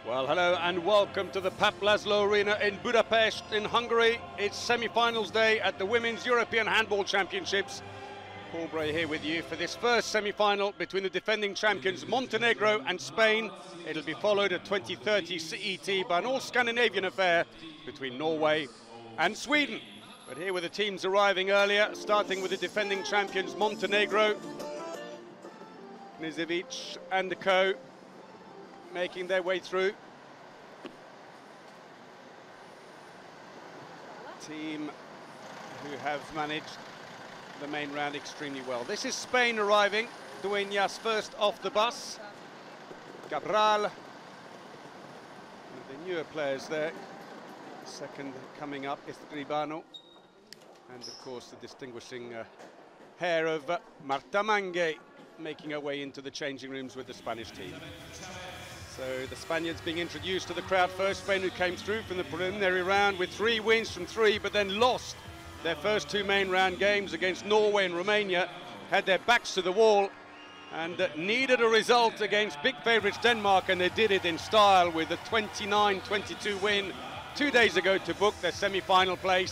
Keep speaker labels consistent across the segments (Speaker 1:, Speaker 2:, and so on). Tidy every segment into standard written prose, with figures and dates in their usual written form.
Speaker 1: Well, hello and welcome to the Pap Laszlo Arena in Budapest in Hungary. It's semi-finals day at the Women's European Handball Championships. Paul Bray here with you for this first semi-final between the defending champions Montenegro and Spain. It'll be followed at 20:30 CET by an all-Scandinavian affair between Norway and Sweden. But here were the teams arriving earlier, starting with the defending champions Montenegro. Knežević and the co making their way through. Team who have managed the main round extremely well. This is Spain arriving. Dueñas first off the bus. Cabral. The newer players there. Second coming up, Escribano. And of course the distinguishing hair of Marta Mange making her way into the changing rooms with the Spanish team. So the Spaniards being introduced to the crowd first. Spain, who came through from the preliminary round with 3 wins from 3, but then lost their first 2 main round games against Norway and Romania, had their backs to the wall and needed a result against big favourites Denmark, and they did it in style with a 29-22 win 2 days ago to book their semi-final place.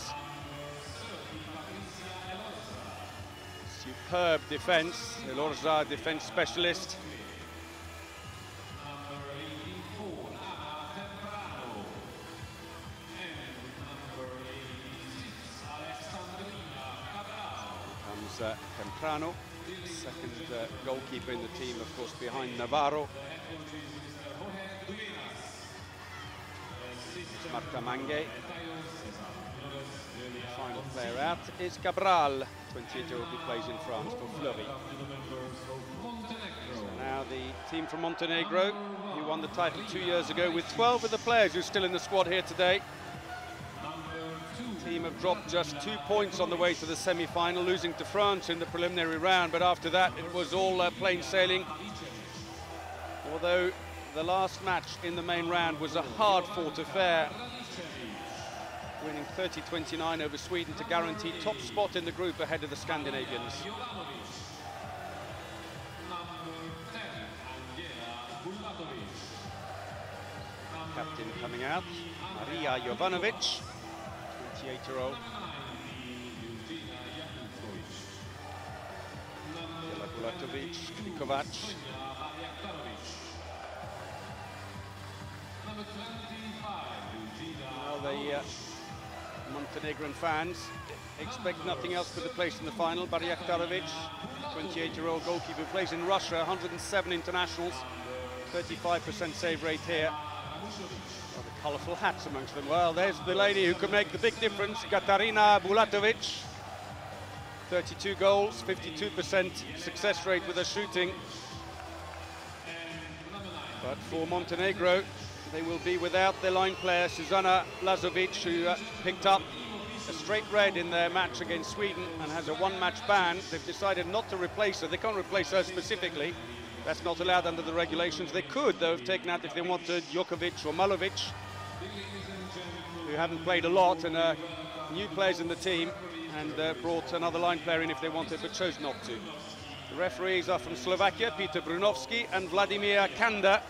Speaker 1: Superb defence, Elorza defence specialist. Temprano, second goalkeeper in the team, of course, behind Navarro. Marta Mange. Final player out is Cabral, 28-year-old who plays in France for Fleury. So now the team from Montenegro, who won the title 2 years ago, with 12 of the players who are still in the squad here today. The team have dropped just 2 points on the way to the semi-final, losing to France in the preliminary round, but after that it was all plain sailing. Although the last match in the main round was a hard-fought affair, winning 30-29 over Sweden to guarantee top spot in the group ahead of the Scandinavians. Captain coming out, Maria Jovanovic. 28-year-old. Bulatovic, Kovac. Well, the Montenegrin fans expect nothing else for the place in the final. Barjaktarovic, 28-year-old goalkeeper, plays in Russia, 107 internationals, 35% save rate here. Well, the colourful hats amongst them. Well, there's the lady who could make the big difference, Katarina Bulatovic. 32 goals, 52% success rate with her shooting. But for Montenegro, they will be without their line player, Susanna Lazovic, who picked up a straight red in their match against Sweden and has a 1-match ban. They've decided not to replace her. They can't replace her specifically. That's not allowed under the regulations. They could, though, have taken out, if they wanted, Jokovic or Malovic, who haven't played a lot and are new players in the team, and brought another line player in if they wanted, but chose not to. The referees are from Slovakia, Peter Brunovski and Vladimir Kanda.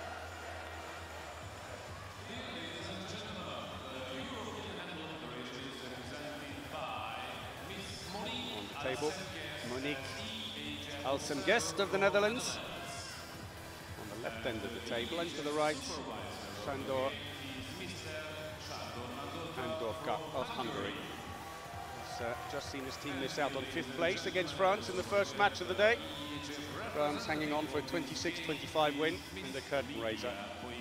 Speaker 1: On the table, Monique Alsemguest of the Netherlands. On the left end of the table, and to the right, Sándor Andorka of Hungary. Just seen his team miss out on 5th place against France in the first match of the day. France hanging on for a 26-25 win in the curtain raiser.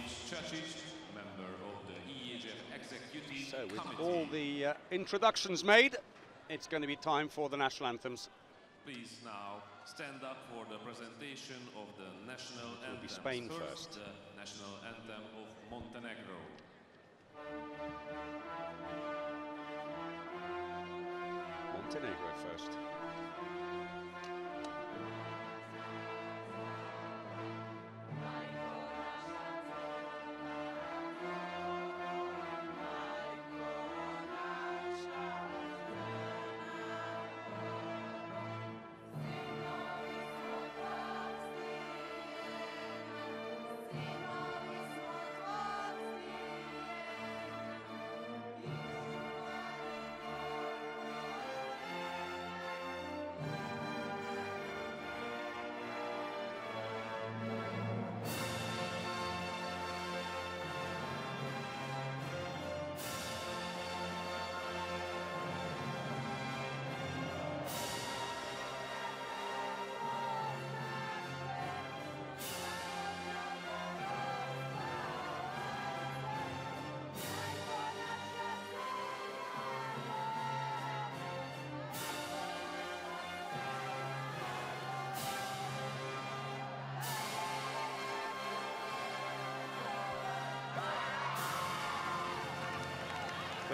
Speaker 1: So with all the introductions made, it's going to be time for the national anthems.
Speaker 2: Please now stand up for the presentation of the national anthem.
Speaker 1: It will be Spain first.
Speaker 2: The national anthem of Montenegro.
Speaker 1: Montenegro first.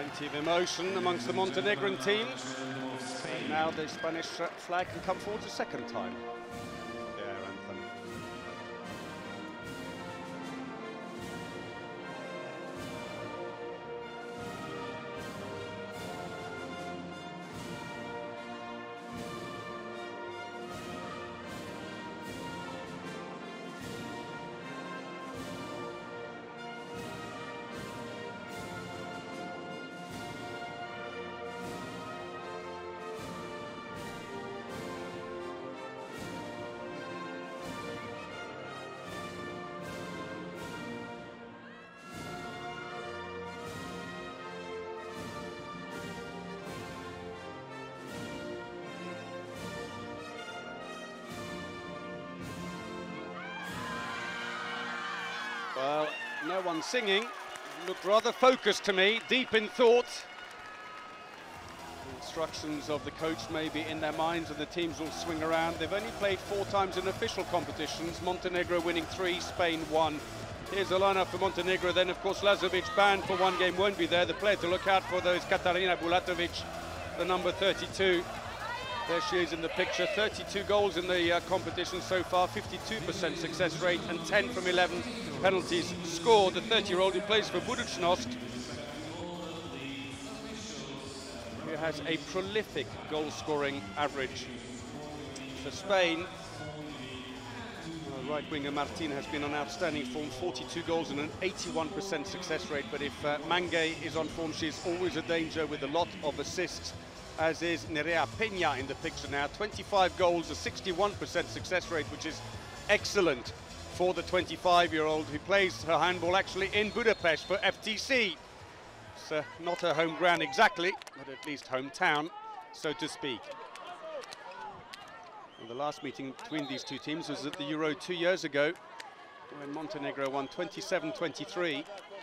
Speaker 1: Plenty of emotion amongst the Montenegrin team. And now the Spanish flag can come forward a second time. Their anthem. Well, no one singing. Looked rather focused to me, deep in thought. The instructions of the coach may be in their minds and the teams will swing around. They've only played 4 times in official competitions. Montenegro winning 3, Spain 1. Here's the lineup for Montenegro. Then, of course, Lazovic banned for 1 game, won't be there. The player to look out for, though, is Katarina Bulatovic, the number 32. There she is in the picture. 32 goals in the competition so far, 52% success rate and 10 from 11 penalties scored. The 30-year-old who plays for Budućnost, who has a prolific goal-scoring average for Spain. Right winger Martin has been on outstanding form, 42 goals and an 81% success rate. But if Mangay is on form, she's always a danger with a lot of assists, as is Nerea Peña in the picture now. 25 goals, a 61% success rate, which is excellent for the 25-year-old who plays her handball actually in Budapest for FTC. It's not her home ground exactly, but at least hometown, so to speak. And the last meeting between these two teams was at the Euro 2 years ago, when Montenegro won 27-23.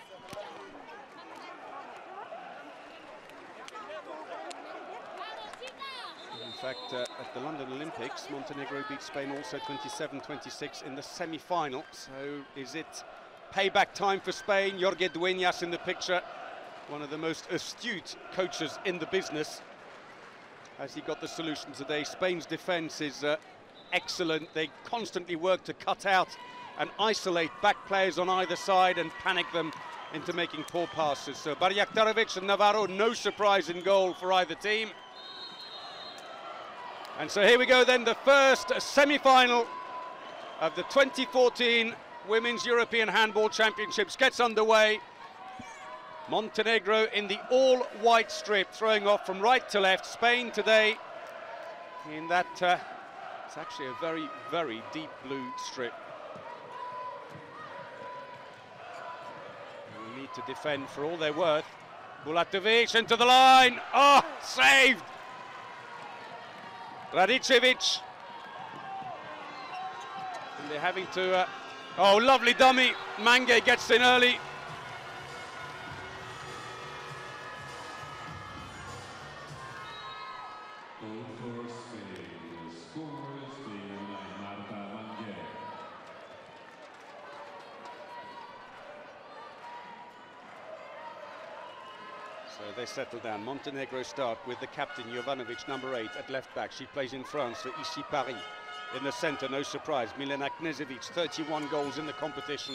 Speaker 1: In fact, at the London Olympics, Montenegro beat Spain also 27-26 in the semi-final. So is it payback time for Spain? Jorge Dueñas in the picture, one of the most astute coaches in the business. Has he got the solution today? Spain's defence is excellent. They constantly work to cut out and isolate back players on either side and panic them into making poor passes. So Barjaktarevic and Navarro, no surprise in goal for either team. And so here we go then, the first semi-final of the 2014 Women's European Handball Championships gets underway. Montenegro in the all-white strip, throwing off from right to left. Spain today in that, it's actually a very, very deep blue strip. And we need to defend for all they're worth. Bulatovic into the line. Oh, saved! Radicevic. And they're having to, oh, lovely dummy. Mangay gets in early. So they settle down. Montenegro start with the captain Jovanovic, number 8, at left back. She plays in France for Ici Paris. In the centre, no surprise, Milena Knežević, 31 goals in the competition.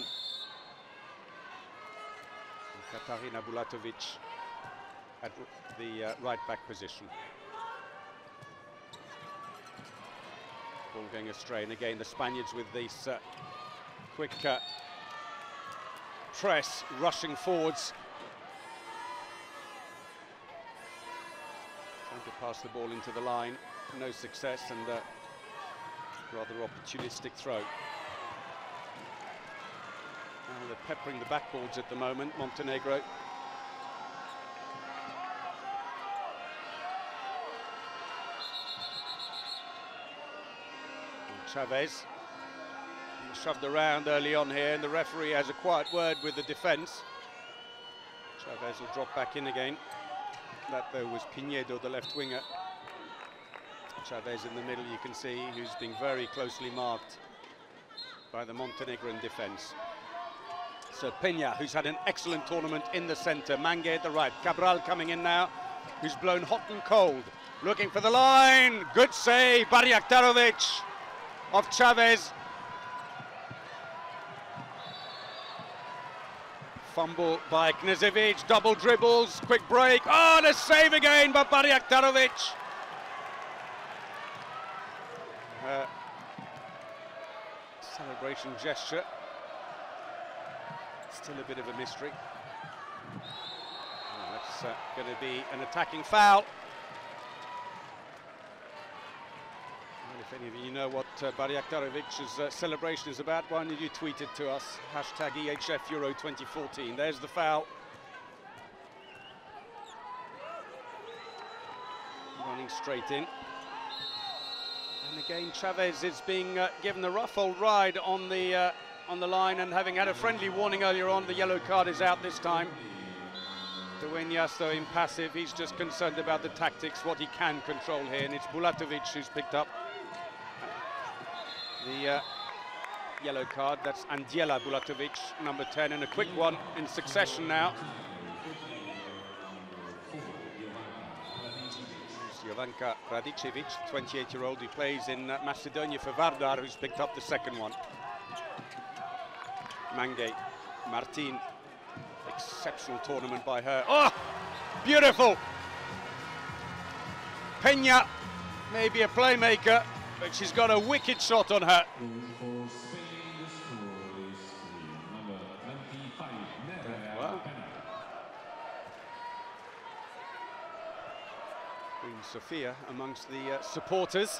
Speaker 1: And Katarina Bulatovic at the right back position. Ball going astray, and again the Spaniards with this quick press, rushing forwards. Trying to pass the ball into the line, no success, and rather opportunistic throw. Now they're peppering the backboards at the moment, Montenegro. And Chavez shoved around early on here, and the referee has a quiet word with the defence. Chavez will drop back in again. That, though, was Pinedo, the left winger. Chavez in the middle, you can see, who's being very closely marked by the Montenegrin defence. So Peña, who's had an excellent tournament in the centre. Mange at the right. Cabral coming in now, who's blown hot and cold. Looking for the line. Good save. Barjaktarovic of Chavez. Fumble by Knežević. Double dribbles. Quick break. Oh, the save again by Barjaktarovic. Celebration gesture. Still a bit of a mystery. Oh, that's going to be an attacking foul. And if any of you know what Barjaktarovic's celebration is about, why don't you tweet it to us? Hashtag EHF Euro 2014. There's the foul. Running straight in. And again, Chavez is being given the rough old ride on the line, and having had a friendly warning earlier on, the yellow card is out this time. Dueñas, though impassive, he's just concerned about the tactics, what he can control here, and it's Bulatovic who's picked up the yellow card. That's Anđela Bulatovic, number 10, and a quick one in succession now. Jovanka Radičević, 28-year-old, who plays in Macedonia for Vardar, who's picked up the second one. Mange, Martin, exceptional tournament by her. Oh, beautiful! Peña, maybe a playmaker, but she's got a wicked shot on her. Well, Queen Sofia amongst the supporters.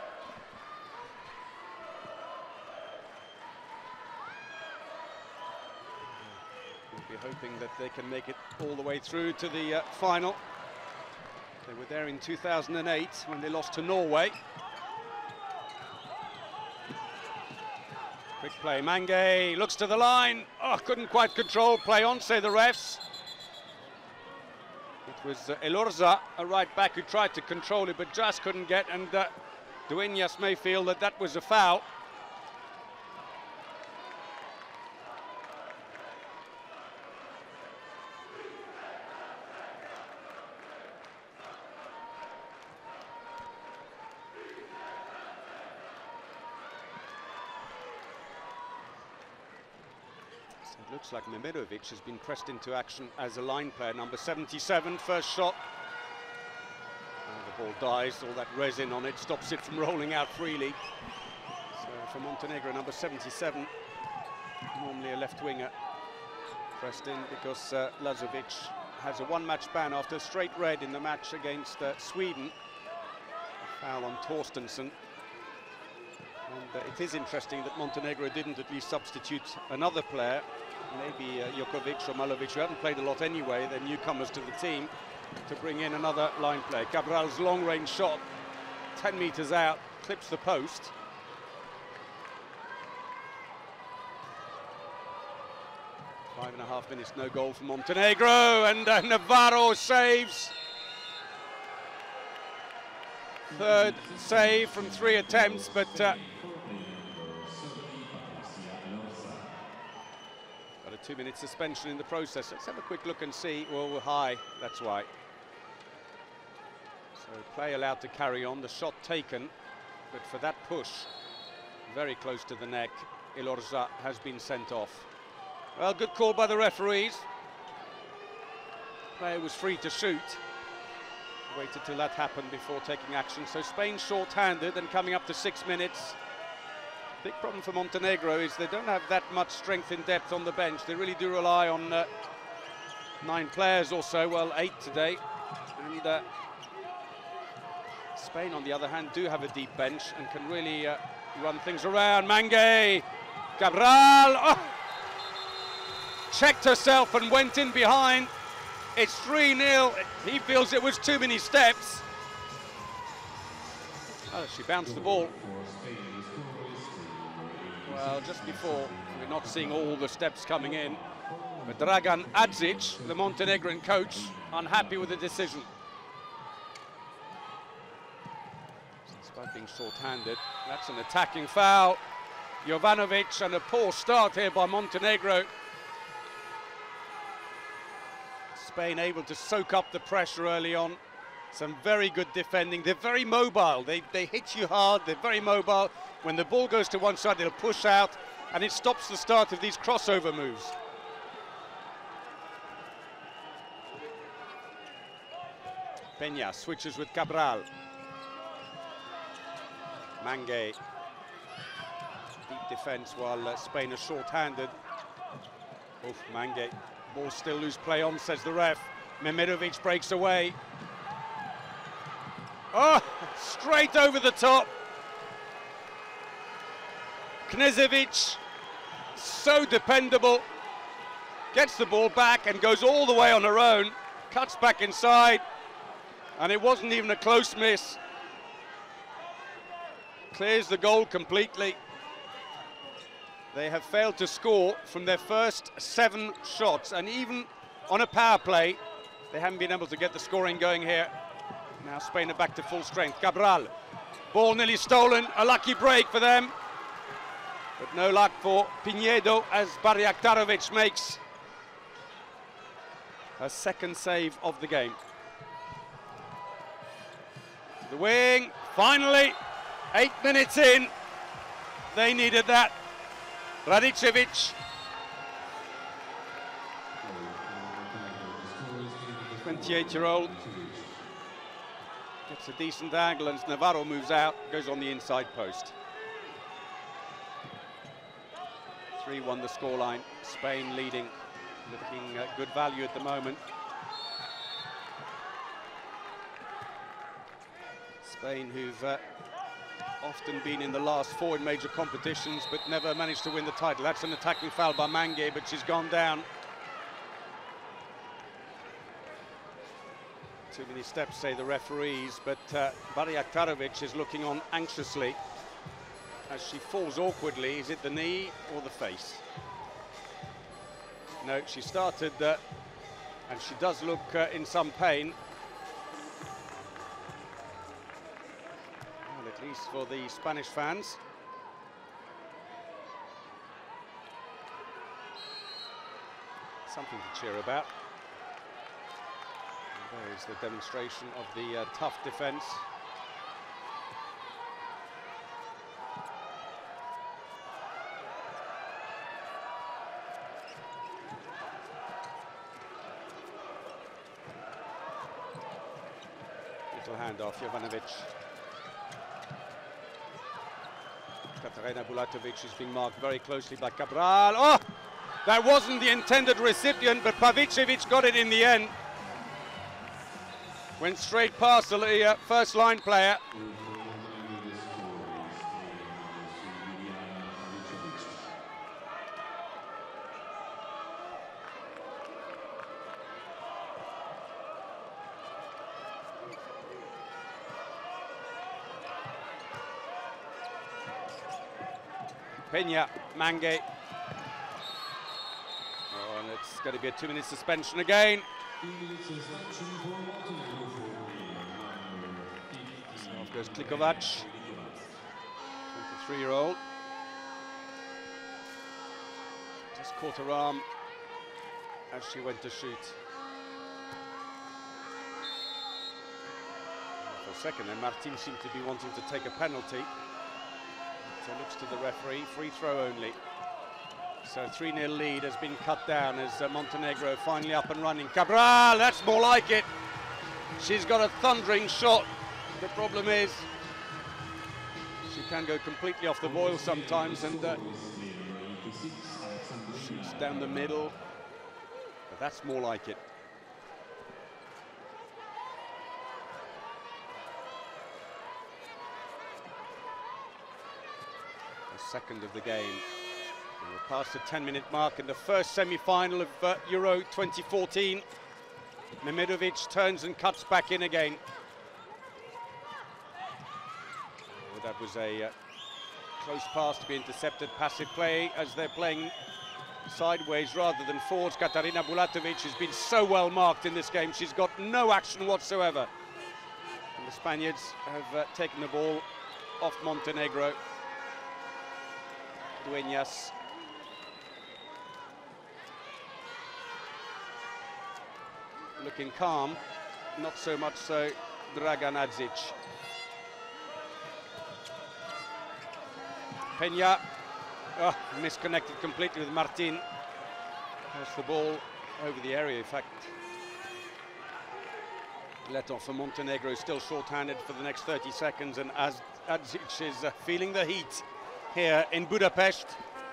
Speaker 1: We'll be hoping that they can make it all the way through to the final. They were there in 2008 when they lost to Norway. Quick play, Mange looks to the line. Oh, couldn't quite control play on, say the refs. It was Elorza, a right back, who tried to control it but just couldn't get, and Dueñas may feel that that was a foul. It looks like Memirovic has been pressed into action as a line player, number 77, first shot. The ball dies, all that resin on it stops it from rolling out freely. So for Montenegro, number 77, normally a left winger, pressed in because Lazovic has a one-match ban after a straight red in the match against Sweden. A foul on Torstensson. And it is interesting that Montenegro didn't at least substitute another player, maybe Jokovic or Malovic, who haven't played a lot anyway. They're newcomers to the team, to bring in another line player. Cabral's long-range shot, 10 meters out, clips the post. Five and a half minutes, no goal for Montenegro, and Navarro saves. Third save from 3 attempts, but got a 2-minute suspension in the process. Let's have a quick look and see. Well, we're high, that's why. So play allowed to carry on, the shot taken, but for that push, very close to the neck, Elorza has been sent off. Well, good call by the referees. Player was free to shoot. Waited till that happened before taking action. So Spain short-handed and coming up to 6 minutes. Big problem for Montenegro is they don't have that much strength in depth on the bench. They really do rely on 9 players or so, well 8 today. And Spain, on the other hand, do have a deep bench and can really run things around. Mange, Cabral, oh! Checked herself and went in behind. It's 3-0. He feels it was too many steps. Oh, she bounced the ball. Well, just before, we're not seeing all the steps coming in. But Dragan Adzic, the Montenegrin coach, unhappy with the decision. Despite being short-handed, that's an attacking foul. Jovanovic, and a poor start here by Montenegro. Spain able to soak up the pressure early on. Some very good defending. They're very mobile. They hit you hard. They're very mobile. When the ball goes to one side, they'll push out, and it stops the start of these crossover moves. Peña switches with Cabral. Mangué. Deep defense while Spain are short-handed. Oof, Mangué. Ball still loose, play on, says the ref. Mehmedovic breaks away. Oh, straight over the top. Knežević, so dependable. Gets the ball back and goes all the way on her own. Cuts back inside. And it wasn't even a close miss. Clears the goal completely. They have failed to score from their first 7 shots, and even on a power play, they haven't been able to get the scoring going here. Now Spain are back to full strength. Cabral, ball nearly stolen, a lucky break for them. But no luck for Pinedo as Barjaktarovic makes a second save of the game. To the wing, finally, 8 minutes in, they needed that. Radicevic, 28-year-old, gets a decent angle and Navarro moves out, goes on the inside post. 3-1 the scoreline, Spain leading, looking at good value at the moment. Spain, who've often been in the last 4 in major competitions but never managed to win the title. That's an attacking foul by Mangué, but she's gone down. Too many steps, say the referees, but Barjaktarovic is looking on anxiously as she falls awkwardly. Is it the knee or the face? No, she started and she does look in some pain. Well, at least for the Spanish fans. Something to cheer about. And there is the demonstration of the tough defence. Little handoff, Jovanovic. Katarina Bulatovic is being marked very closely by Cabral. Oh! That wasn't the intended recipient, but Pavicevic got it in the end. Went straight past the first line player. Peña, Mangué. Oh, and it's going to be a 2-minute suspension again. So off goes Klikovac, 23-year-old. Just caught her arm as she went to shoot. For a second then, Martin seemed to be wanting to take a penalty. So looks to the referee, free throw only. So 3-0 lead has been cut down as Montenegro finally up and running. Cabral, that's more like it. She's got a thundering shot. The problem is she can go completely off the boil sometimes and shoots down the middle. But that's more like it. Second of the game. And we're past the 10-minute mark in the first semi-final of Euro 2014. Mehmedovic turns and cuts back in again. Well, that was a close pass to be intercepted. Passive play as they're playing sideways rather than forwards. Katarina Bulatovic has been so well marked in this game. She's got no action whatsoever. And the Spaniards have taken the ball off Montenegro. Dueñas. looking calm, not so much so Dragan Adzic. Peña, misconnected completely with Martin. Has the ball over the area, in fact. Let off for Montenegro, still short-handed for the next 30 seconds, and Adzic is feeling the heat here in Budapest.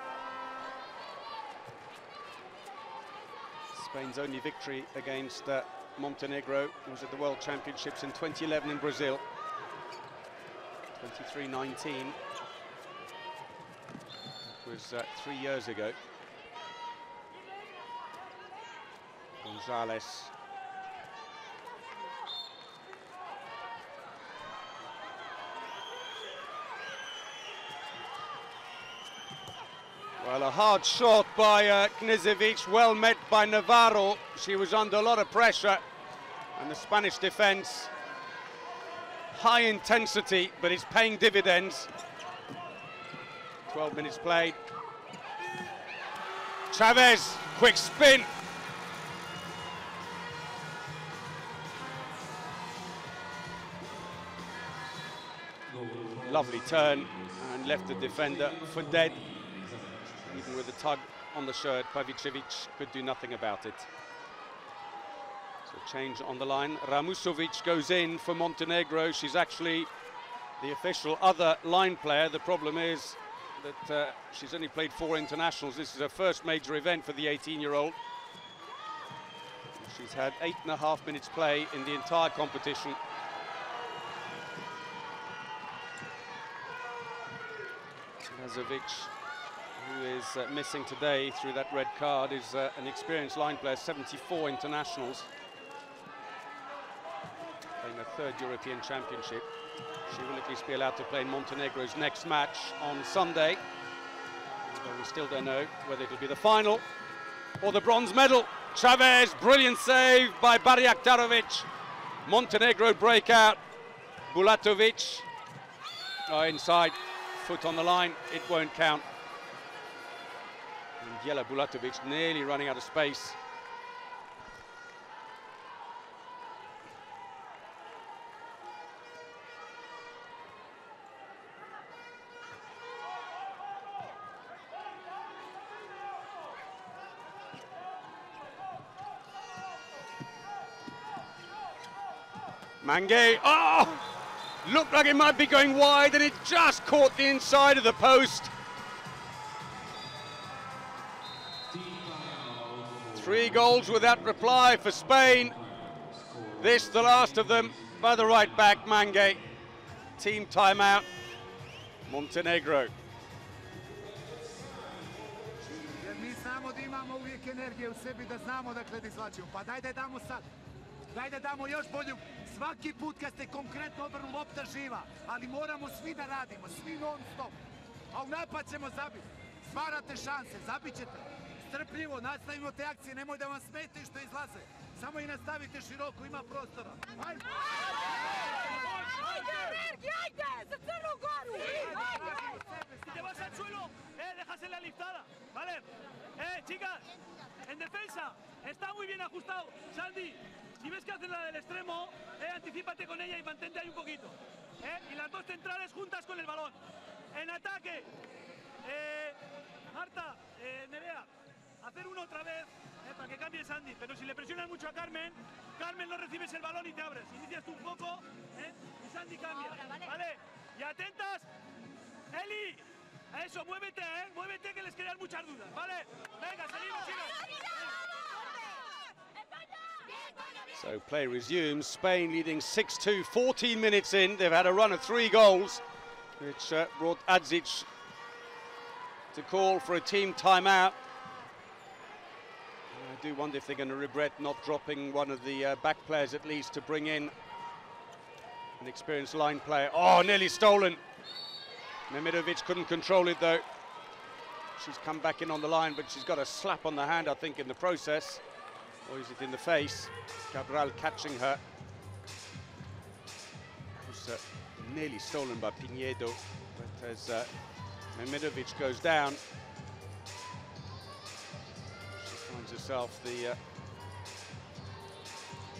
Speaker 1: Spain's only victory against Montenegro was at the World Championships in 2011 in Brazil. 23-19. It was 3 years ago. Gonzalez. Well, a hard shot by Knežević, well met by Navarro. She was under a lot of pressure, and the Spanish defense, high intensity, but it's paying dividends. 12 minutes played. Chavez, quick spin. Lovely turn, and left the defender for dead. Even with the tug on the shirt, Pavicevic could do nothing about it. So change on the line. Ramusovic goes in for Montenegro. She's actually the official other line player. The problem is that she's only played 4 internationals. This is her first major event for the 18-year-old. She's had 8.5 minutes play in the entire competition. Knežević, who is missing today through that red card, is an experienced line player, 74 internationals. Playing a 3rd European Championship. She will at least be allowed to play in Montenegro's next match on Sunday. Although we still don't know whether it'll be the final or the bronze medal. Chavez, brilliant save by Barjaktarovic. Montenegro breakout. Bulatovic, inside, foot on the line, it won't count. And Jela Bulatovic nearly running out of space. Mangay, looked like it might be going wide, and it just caught the inside of the post. 3 goals without reply for Spain. This, the last of them, by the right back, Mangay. Team timeout, Montenegro.
Speaker 3: Mi znamo da imamo uvijek energije u sebi, da znamo dakle da izvlačimo. Pa dajde damo sad. Dajde damo još bolju. Svaki put kad ste konkretno obrnu, lopta živa. Ali moramo svi da radimo, svi non stop. A u napad ćemo zabiti. Stvarate šanse, zabit ćete. Strpljivo, nastavimo te akcije, nemoj da vam smetaju što izlaze. Samo i nastavite široko, ima prostora. Ajde!
Speaker 4: Ajde, Energi, ajde! Za Crnu Goru!
Speaker 5: Si te vas al suelo, dejas en la liftada, ¿vale? Chicas, en defensa, está muy bien ajustado. Sandy, si ves que hacen la del extremo, anticípate con ella y mantente ahí un poquito. Y las 2 centrales juntas con el balón. En ataque, Marta, Nerea, hacer uno otra vez para que cambie Sandy, pero si le presionas mucho a Carmen, Carmen no recibes el balón y te abres. Inicias tú un poco y Sandy cambia.
Speaker 4: Ahora,
Speaker 5: ¿vale? Y atentas, Eli, a eso, muévete, muévete que les quedan muchas dudas, ¿vale? Venga, seguimos, chicos.
Speaker 1: So play resumes, Spain leading 6-2, 14 minutes in. They've had a run of 3 goals, which brought Adzic to call for a team timeout. I do wonder if they're going to regret not dropping one of the back players at least to bring in an experienced line player. Oh, nearly stolen. Nemirovic couldn't control it though. She's come back in on the line, but she's got a slap on the hand, I think, in the process. Or is it in the face? Cabral catching her. It was nearly stolen by Pinedo, but as Nemirovic goes down, she finds herself the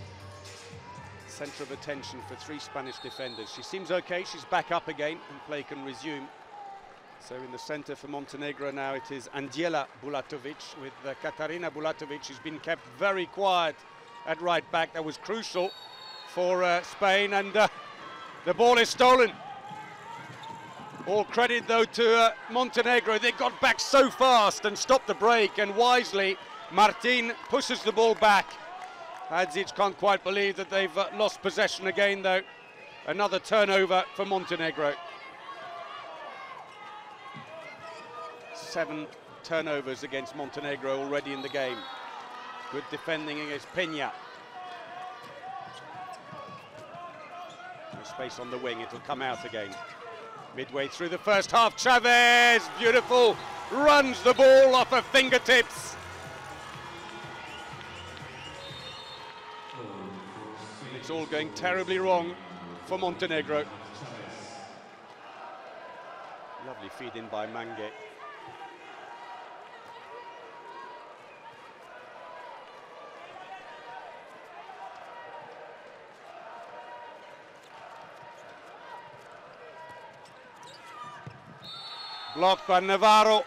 Speaker 1: centre of attention for three Spanish defenders. She seems okay, she's back up again and play can resume. So in the centre for Montenegro now it is Anđela Bulatović with Katarina Bulatović, who's been kept very quiet at right back. That was crucial for Spain, and the ball is stolen. All credit though to Montenegro. They got back so fast and stopped the break, and wisely Martin pushes the ball back. Hadzic can't quite believe that they've lost possession again though. Another turnover for Montenegro. 7 turnovers against Montenegro already in the game. Good defending against Peña. No space on the wing, it'll come out again. Midway through the first half, Chavez, beautiful, runs the ball off her fingertips. It's all going terribly wrong for Montenegro. Lovely feed in by Mange. Blocked by Navarro.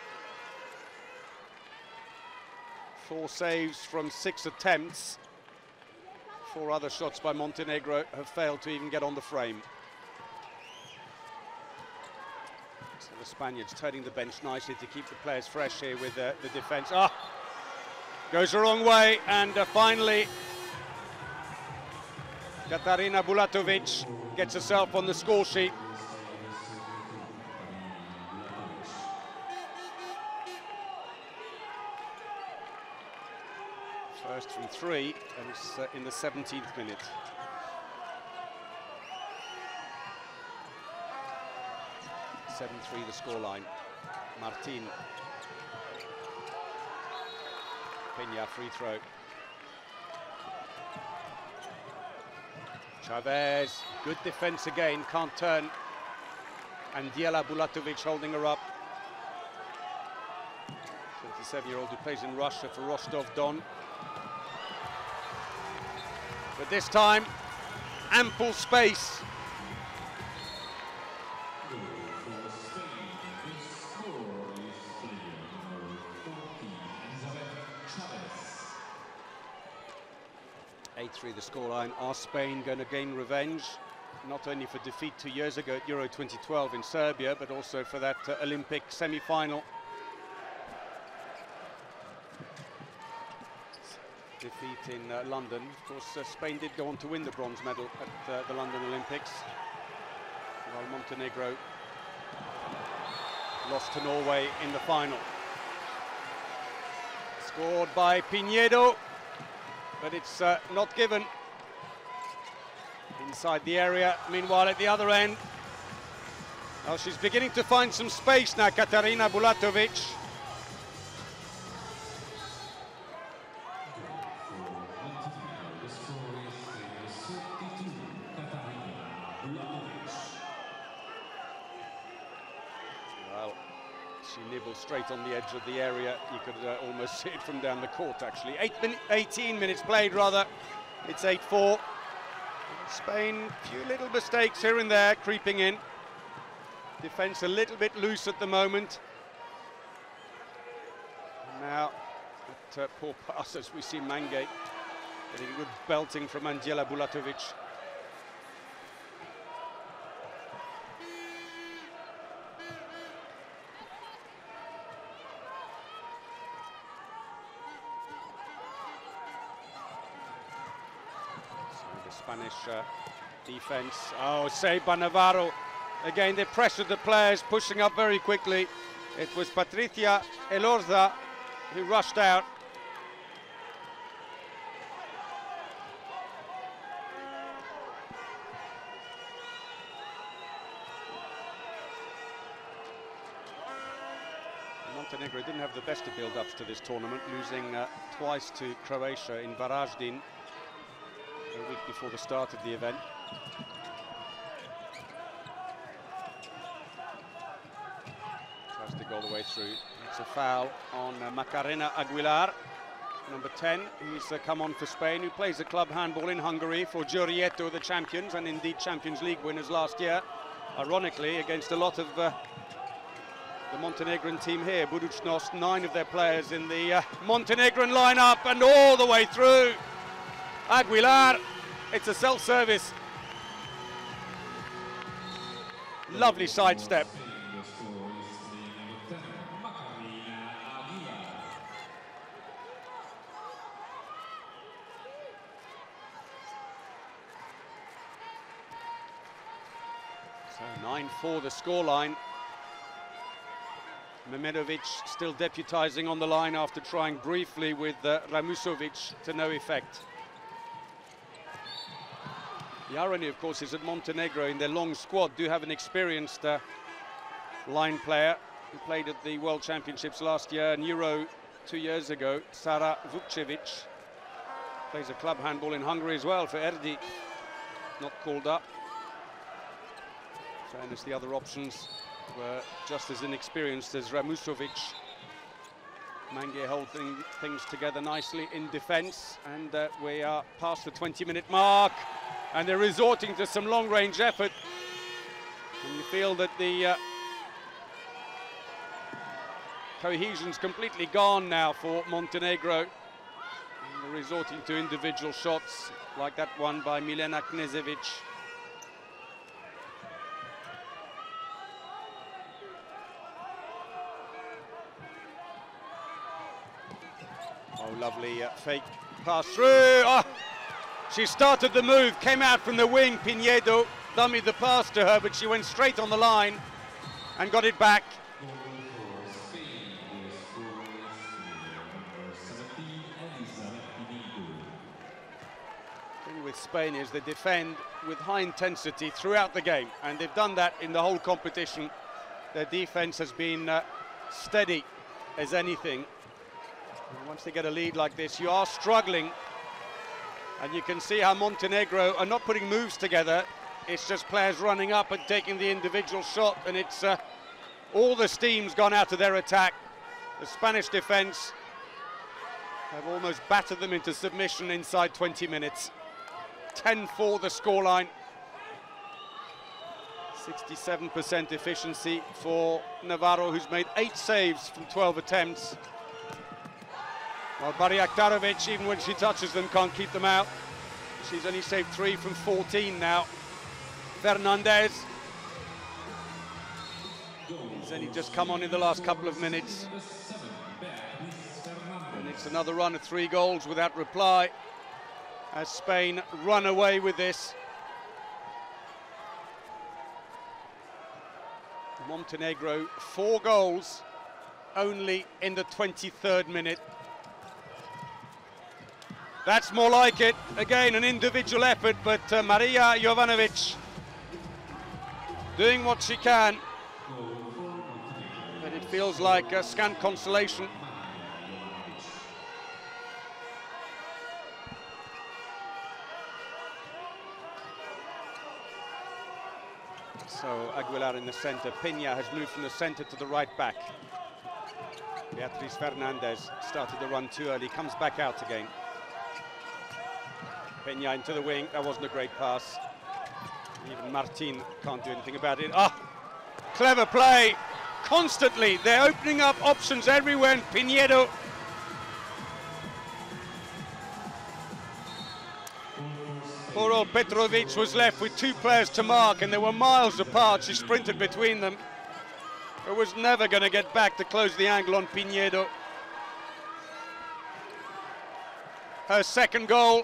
Speaker 1: 4 saves from 6 attempts. 4 other shots by Montenegro have failed to even get on the frame. So the Spaniards turning the bench nicely to keep the players fresh here with the defence. Ah, goes the wrong way, and finally Katarina Bulatović gets herself on the score sheet. First from 3, and it's in the 17th minute. (7-3) the scoreline. Martin. Peña free throw. Chavez, good defense again, can't turn. Anđela Bulatović holding her up. 27-year-old who plays in Russia for Rostov-Don. But this time, ample space. (8-3) the scoreline. Are Spain going to gain revenge? Not only for defeat 2 years ago at Euro 2012 in Serbia, but also for that Olympic semi-final. Defeat in London. Of course, Spain did go on to win the bronze medal at the London Olympics, while Montenegro lost to Norway in the final. Scored by Pinedo, but it's not given. Inside the area, meanwhile at the other end. Well, she's beginning to find some space now, Katarina Bulatović. Well, she nibbles straight on the edge of the area. You could almost see it from down the court, actually. 18 minutes played, rather. It's 8-4. Spain, few little mistakes here and there creeping in. Defence a little bit loose at the moment. Now, at poor pass as we see Mange getting a good belting from Anđela Bulatović. Spanish defense. Oh, saved by Navarro. Again, they pressured the players, pushing up very quickly. It was Patricia Elorza who rushed out. Montenegro didn't have the best of build-ups to this tournament, losing twice to Croatia in Varaždin a week before the start of the event. Tries to go all the way through. It's a foul on Macarena Aguilar, number 10. He's come on for Spain, who plays a club handball in Hungary for Giorieto, the champions, and indeed Champions League winners last year. Ironically, against a lot of the Montenegrin team here, Budućnost, 9 of their players in the Montenegrin lineup, and all the way through. Aguilar, it's a self-service. Lovely sidestep. So 9-4 the scoreline. Mehmedovic still deputizing on the line after trying briefly with Ramusovic to no effect. The irony, of course, is that Montenegro in their long squad do have an experienced line player who played at the World Championships last year and Euro 2 years ago, Sara Vukcevic. Plays a club handball in Hungary as well for Erdi, not called up. Fairness, the other options were just as inexperienced as Ramusovic. Mange holding things together nicely in defence, and we are past the 20-minute mark, and they're resorting to some long-range effort. And you feel that the cohesion's completely gone now for Montenegro. And they're resorting to individual shots, like that one by Milena Knežević. Oh, lovely fake pass through. Oh, she started the move, came out from the wing. Pinedo dummied the pass to her, but she went straight on the line and got it back. The thing with Spain is they defend with high intensity throughout the game, and they've done that in the whole competition. Their defense has been steady as anything. And once they get a lead like this, you are struggling, and you can see how Montenegro are not putting moves together. It's just players running up and taking the individual shot, and it's all the steam's gone out of their attack. The Spanish defense have almost battered them into submission inside 20 minutes. 10-4 the scoreline. 67% efficiency for Navarro, who's made 8 saves from 12 attempts. Well, Barjaktarovic, even when she touches them, can't keep them out. She's only saved 3 from 14 now. Fernandez. He's only just come on in the last couple of minutes. And it's another run of 3 goals without reply, as Spain run away with this. Montenegro 4 goals only in the 23rd minute. That's more like it. Again, an individual effort, but Maria Jovanovic doing what she can. But it feels like a scant consolation. So Aguilar in the centre. Peña has moved from the centre to the right back. Beatriz Fernandez started the run too early, comes back out again. Peña into the wing, that wasn't a great pass. Even Martin can't do anything about it. Ah, clever play, constantly. They're opening up options everywhere, and Pinedo. Poor old Petrovic was left with 2 players to mark, and they were miles apart. She sprinted between them. But was never going to get back to close the angle on Pinedo. Her second goal.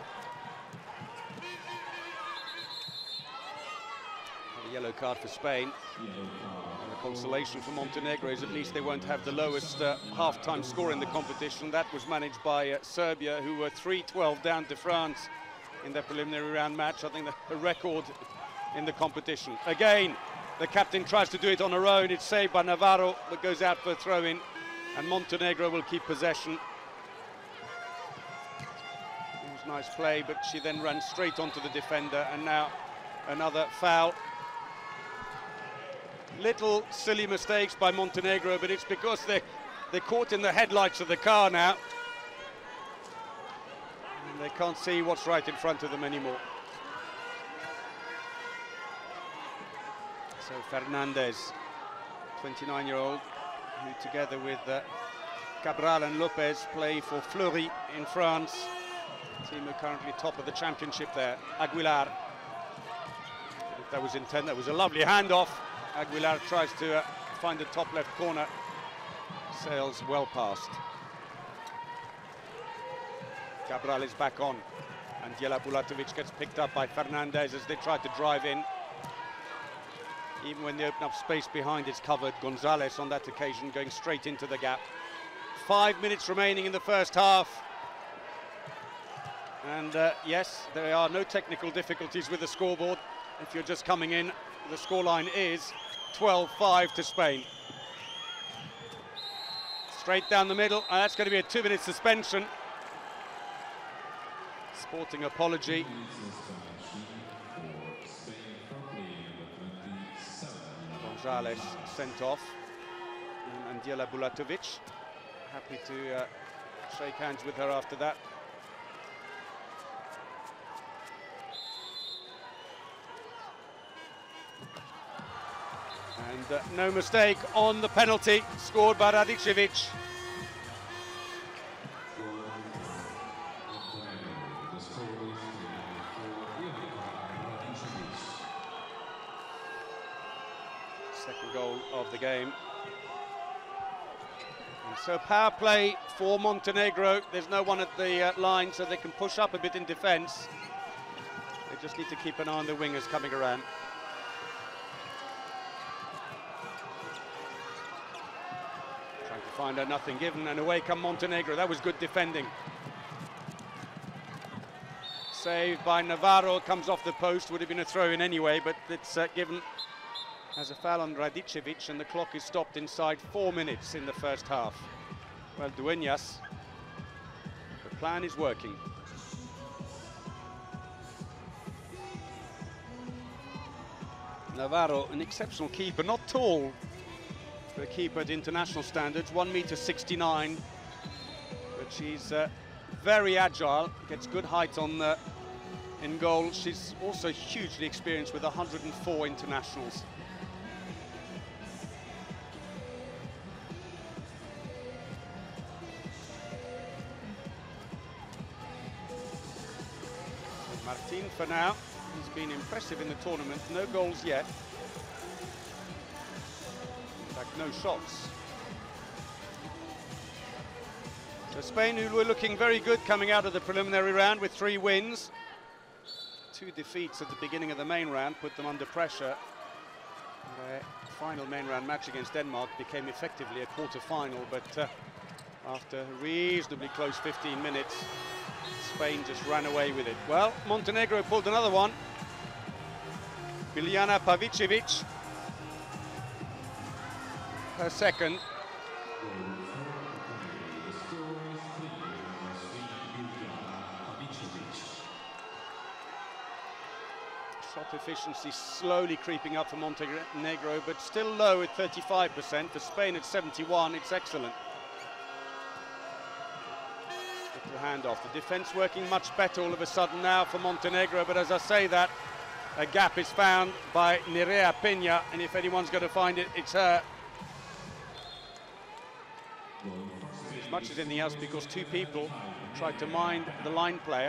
Speaker 1: A yellow card for Spain. And the consolation for Montenegro is at least they won't have the lowest half-time score in the competition. That was managed by Serbia, who were 3-12 down to France in their preliminary round match. I think the record in the competition. Again, the captain tries to do it on her own. It's saved by Navarro, but goes out for a throw-in, and Montenegro will keep possession. It was nice play, but she then ran straight onto the defender, and now another foul. Little silly mistakes by Montenegro, but it's because they're caught in the headlights of the car now. They can't see what's right in front of them anymore. So Fernandez, 29-year-old, who together with Cabral and Lopez play for Fleury in France. Team are currently top of the championship there. Aguilar. If that was intent, that was a lovely handoff. Aguilar tries to find the top left corner. Sails well past. Cabral is back on. And Jela Bulatovic gets picked up by Fernandez as they try to drive in. Even when they open up space behind, it's covered. Gonzalez on that occasion going straight into the gap. 5 minutes remaining in the first half. And yes, there are no technical difficulties with the scoreboard. If you're just coming in, the scoreline is 12-5 to Spain. Straight down the middle, and that's going to be a 2-minute suspension. Sporting apology. Gonzalez sent off. And Jela Bulatovic, happy to shake hands with her after that. And no mistake on the penalty scored by Radicevic. Second goal of the game. And so power play for Montenegro. There's no one at the line, so they can push up a bit in defence. They just need to keep an eye on the wingers coming around. Find out nothing given, and away come Montenegro. That was good defending. Saved by Navarro, comes off the post, would have been a throw-in anyway, but it's given as a foul on Radicevic, and the clock is stopped inside 4 minutes in the first half. Well, Dueñas, the plan is working. Navarro, an exceptional keeper, not tall. For a keeper at international standards, 1.69 m, but she's very agile, gets good height on in goal. She's also hugely experienced with 104 internationals. And Martin for now, he's been impressive in the tournament, no goals yet. No shots. So Spain, who were looking very good coming out of the preliminary round with 3 wins. 2 defeats at the beginning of the main round put them under pressure. Their final main round match against Denmark became effectively a quarter-final, but after a reasonably close 15 minutes, Spain just ran away with it. Well, Montenegro pulled another one. Biljana Pavicevic, her second. Shot efficiency slowly creeping up for Montenegro, but still low at 35%. For Spain at 71, it's excellent. Little handoff. The defence working much better all of a sudden now for Montenegro, but as I say that, a gap is found by Nerea Peña, and if anyone's going to find it, it's her. As much as anything else, because 2 people tried to mind the line player.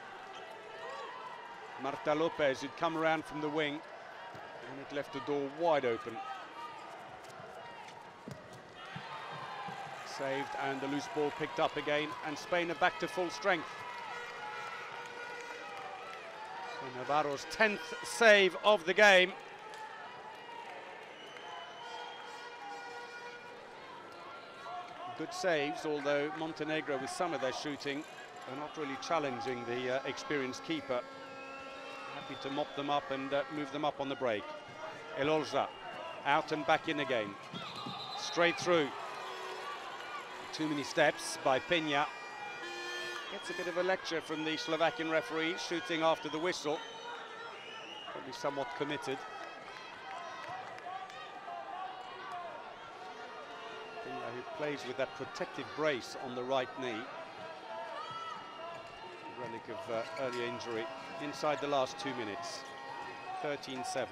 Speaker 1: Marta Lopez had come around from the wing, and it left the door wide open. Saved, and the loose ball picked up again, and Spain are back to full strength. So Navarro's 10th save of the game. Good saves, although Montenegro, with some of their shooting, are not really challenging the experienced keeper. Happy to mop them up and move them up on the break. Elorza, out and back in again. Straight through. Too many steps by Peña. Gets a bit of a lecture from the Slovakian referee, shooting after the whistle. Probably somewhat committed. Who plays with that protective brace on the right knee. relic of early injury inside the last 2 minutes. 13-7.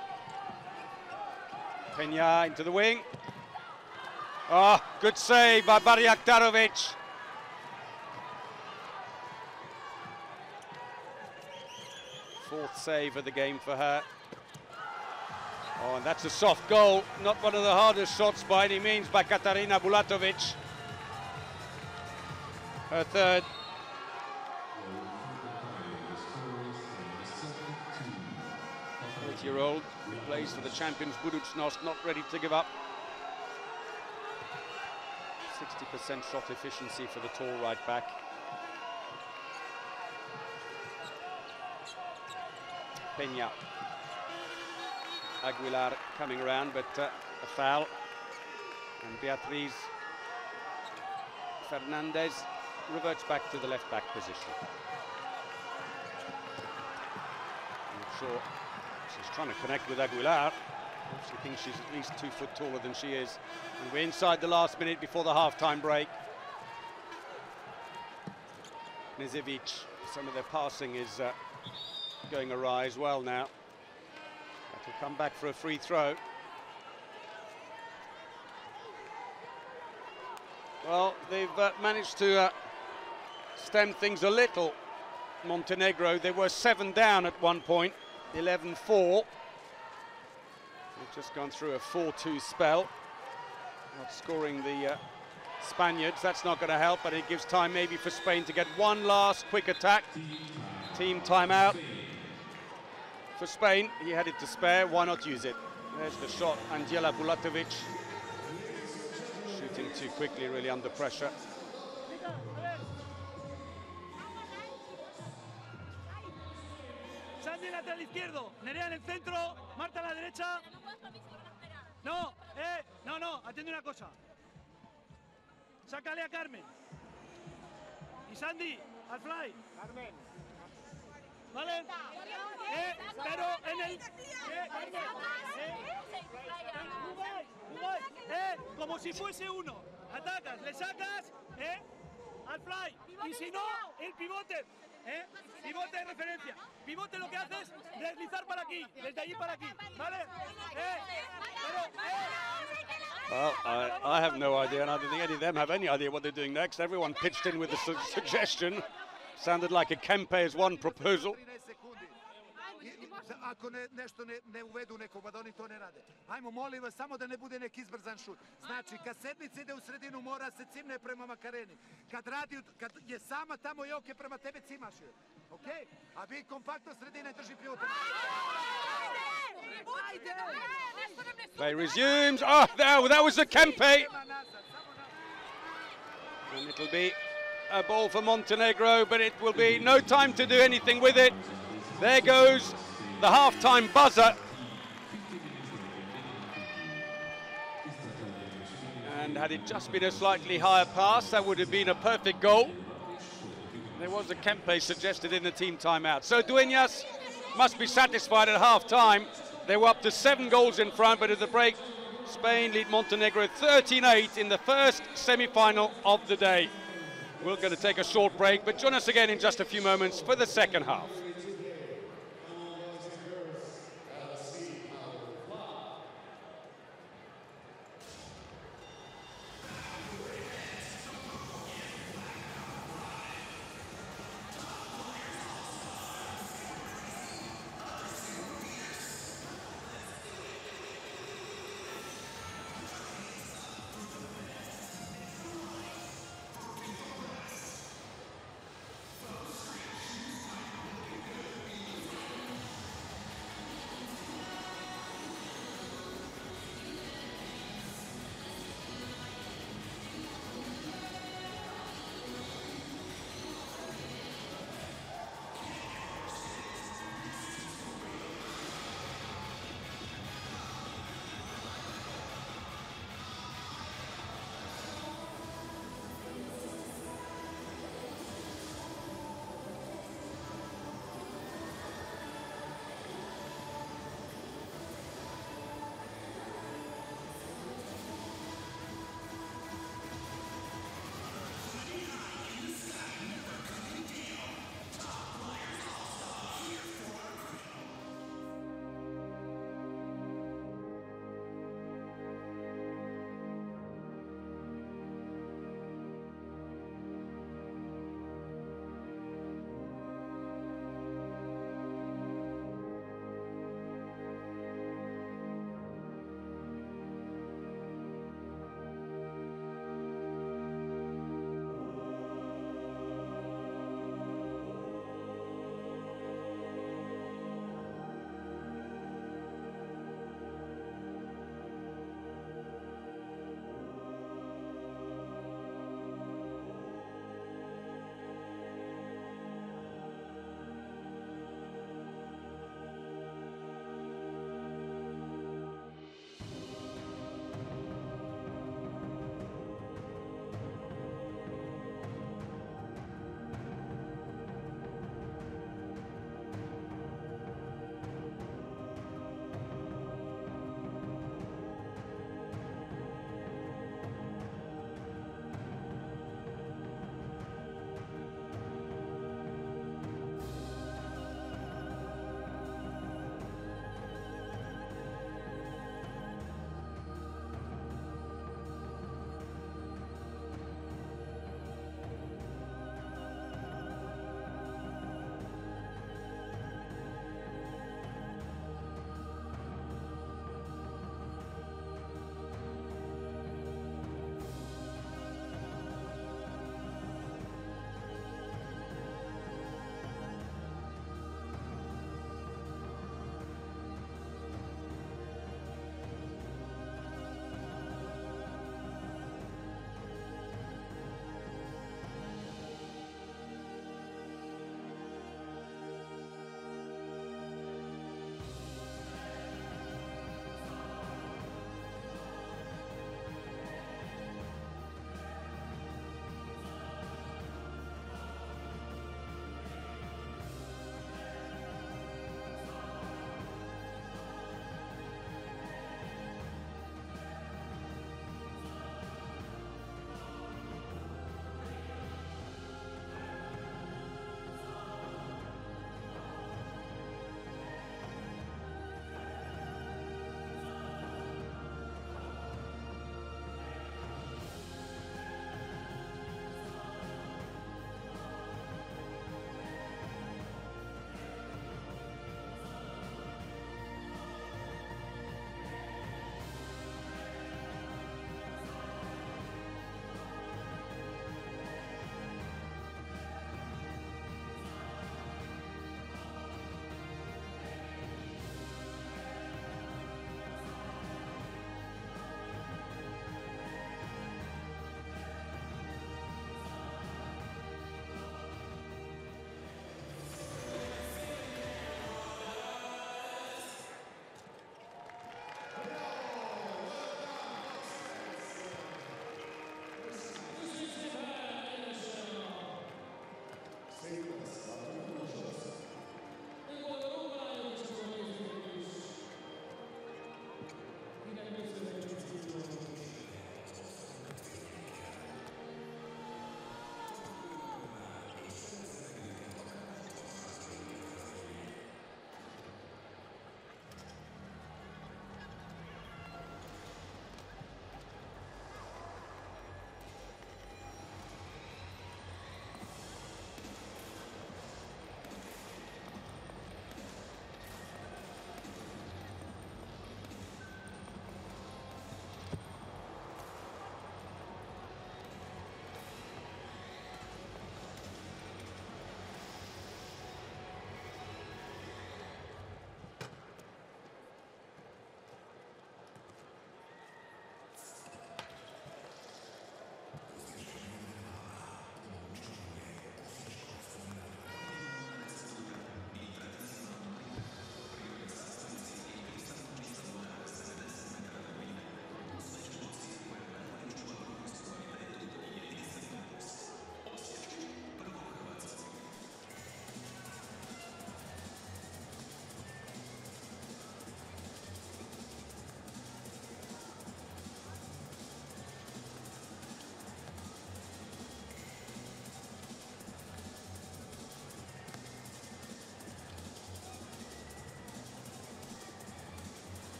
Speaker 1: Peña into the wing. Oh, good save by Barjaktarovic. Fourth save of the game for her. Oh, and that's a soft goal. Not one of the hardest shots by any means by Katarina Bulatovic. Her third. 30-year-old who plays for the champions Budućnost, not ready to give up. 60% shot efficiency for the tall right back. Peña. Aguilar coming around, but a foul. And Beatriz Fernandez reverts back to the left back position. I'm not sure. She's trying to connect with Aguilar. She thinks she's at least 2 foot taller than she is. And we're inside the last minute before the half-time break. Knežević, some of their passing is going awry as well now. That will come back for a free throw. Well, they've managed to stem things a little. Montenegro, they were 7 down at one point, 11-4. They've just gone through a 4-2 spell. Not scoring the Spaniards, that's not going to help, but it gives time maybe for Spain to get one last quick attack. Team timeout for Spain. He had it to spare, why not use it? There's the shot, Anđela Bulatovic. Shooting too quickly, really under pressure.
Speaker 5: Sandy lateral izquierdo, Nerea en el centro, Marta a la derecha. No, no, atiende una cosa. Sácale a Carmen. Y Sandy, al fly. Carmen. ¿Vale? Pero en el... como si fuese uno. Atacas, le sacas, al fly. Y si no, el pivote. Pivote de referencia. Pivote lo que hace es deslizar para aquí, desde allí para aquí, ¿vale?
Speaker 1: Well, I have no idea, and I don't think any of them have any idea what they're doing next. Everyone pitched in with the suggestion. Sounded like a Kempe's one proposal.
Speaker 3: Ako nešto ne uvedu neko, pa da oni to ne rade. Ajmo, molim vas, samo da ne bude neki izbrzan šut. Znači, kad sedmica ide u sredinu, mora se cimne prema Makareni. Kad je sama tamo je okej, prema tebe cimaš je. Okej? A vi kompaktno sredine drži pivota.
Speaker 1: Play resumes. Oh, that was a Kempe. And it'll be a ball for Montenegro, but it will be no time to do anything with it. There goes the half-time buzzer. And had it just been a slightly higher pass, that would have been a perfect goal. There was a Kempe suggested in the team timeout. So Dueñas must be satisfied at half-time. They were up to 7 goals in front, but at the break, Spain lead Montenegro 13-8 in the first semi-final of the day. We're going to take a short break, but join us again in just a few moments for the second half.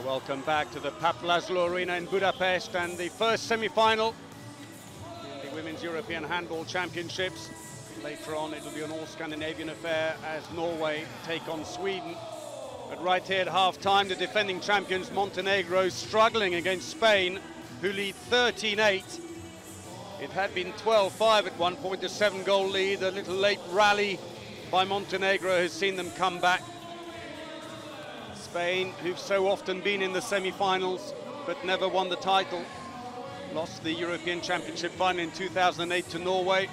Speaker 1: Welcome back to the Pap Laszlo Arena in Budapest, and the first semi-final in the Women's European Handball Championships. Later on it will be an all-Scandinavian affair as Norway take on Sweden. But right here at half-time, the defending champions Montenegro struggling against Spain, who lead 13-8. It had been 12-5 at one point, a 7-goal lead. A little late rally by Montenegro has seen them come back. Spain, who've so often been in the semi-finals but never won the title, lost the European Championship final in 2008 to Norway.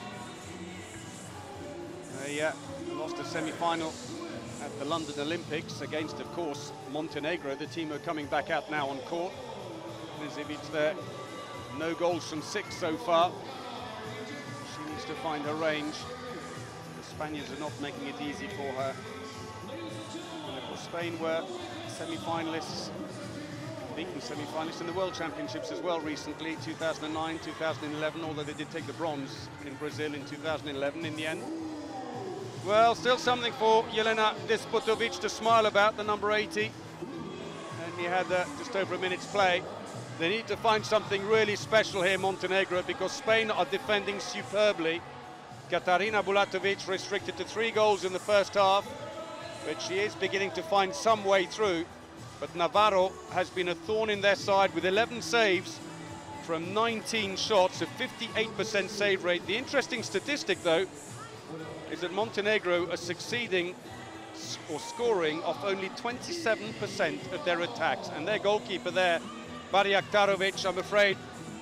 Speaker 1: They lost a semi-final at the London Olympics against, of course, Montenegro. The team are coming back out now on court. Knežević there, no goals from 6 so far. She needs to find her range. The Spaniards are not making it easy for her. And of course, Spain were semi-finalists, beaten semi-finalists in the World Championships as well recently, 2009, 2011, although they did take the bronze in Brazil in 2011 in the end. Well, still something for Jelena Despotovic to smile about, the number 80. And he had just over a minute's play. They need to find something really special here, Montenegro, because Spain are defending superbly. Katarina Bulatovic restricted to 3 goals in the first half, but she is beginning to find some way through. But Navarro has been a thorn in their side with 11 saves from 19 shots, a 58% save rate. The interesting statistic, though, is that Montenegro are succeeding or scoring off only 27% of their attacks. And their goalkeeper there, Barjaktarovic, I'm afraid,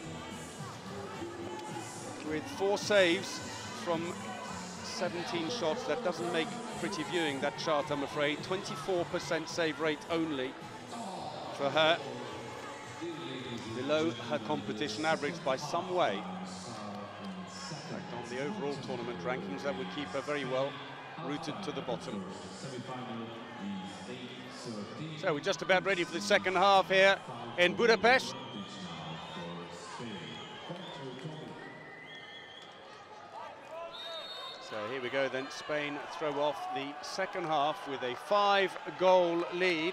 Speaker 1: with 4 saves from 17 shots, that doesn't make pretty viewing, that chart, I'm afraid. 24% save rate only for her, below her competition average by some way. In fact, on the overall tournament rankings, that would keep her very well rooted to the bottom. So we're just about ready for the second half here in Budapest. So here we go then, Spain throw off the second half with a 5-goal lead.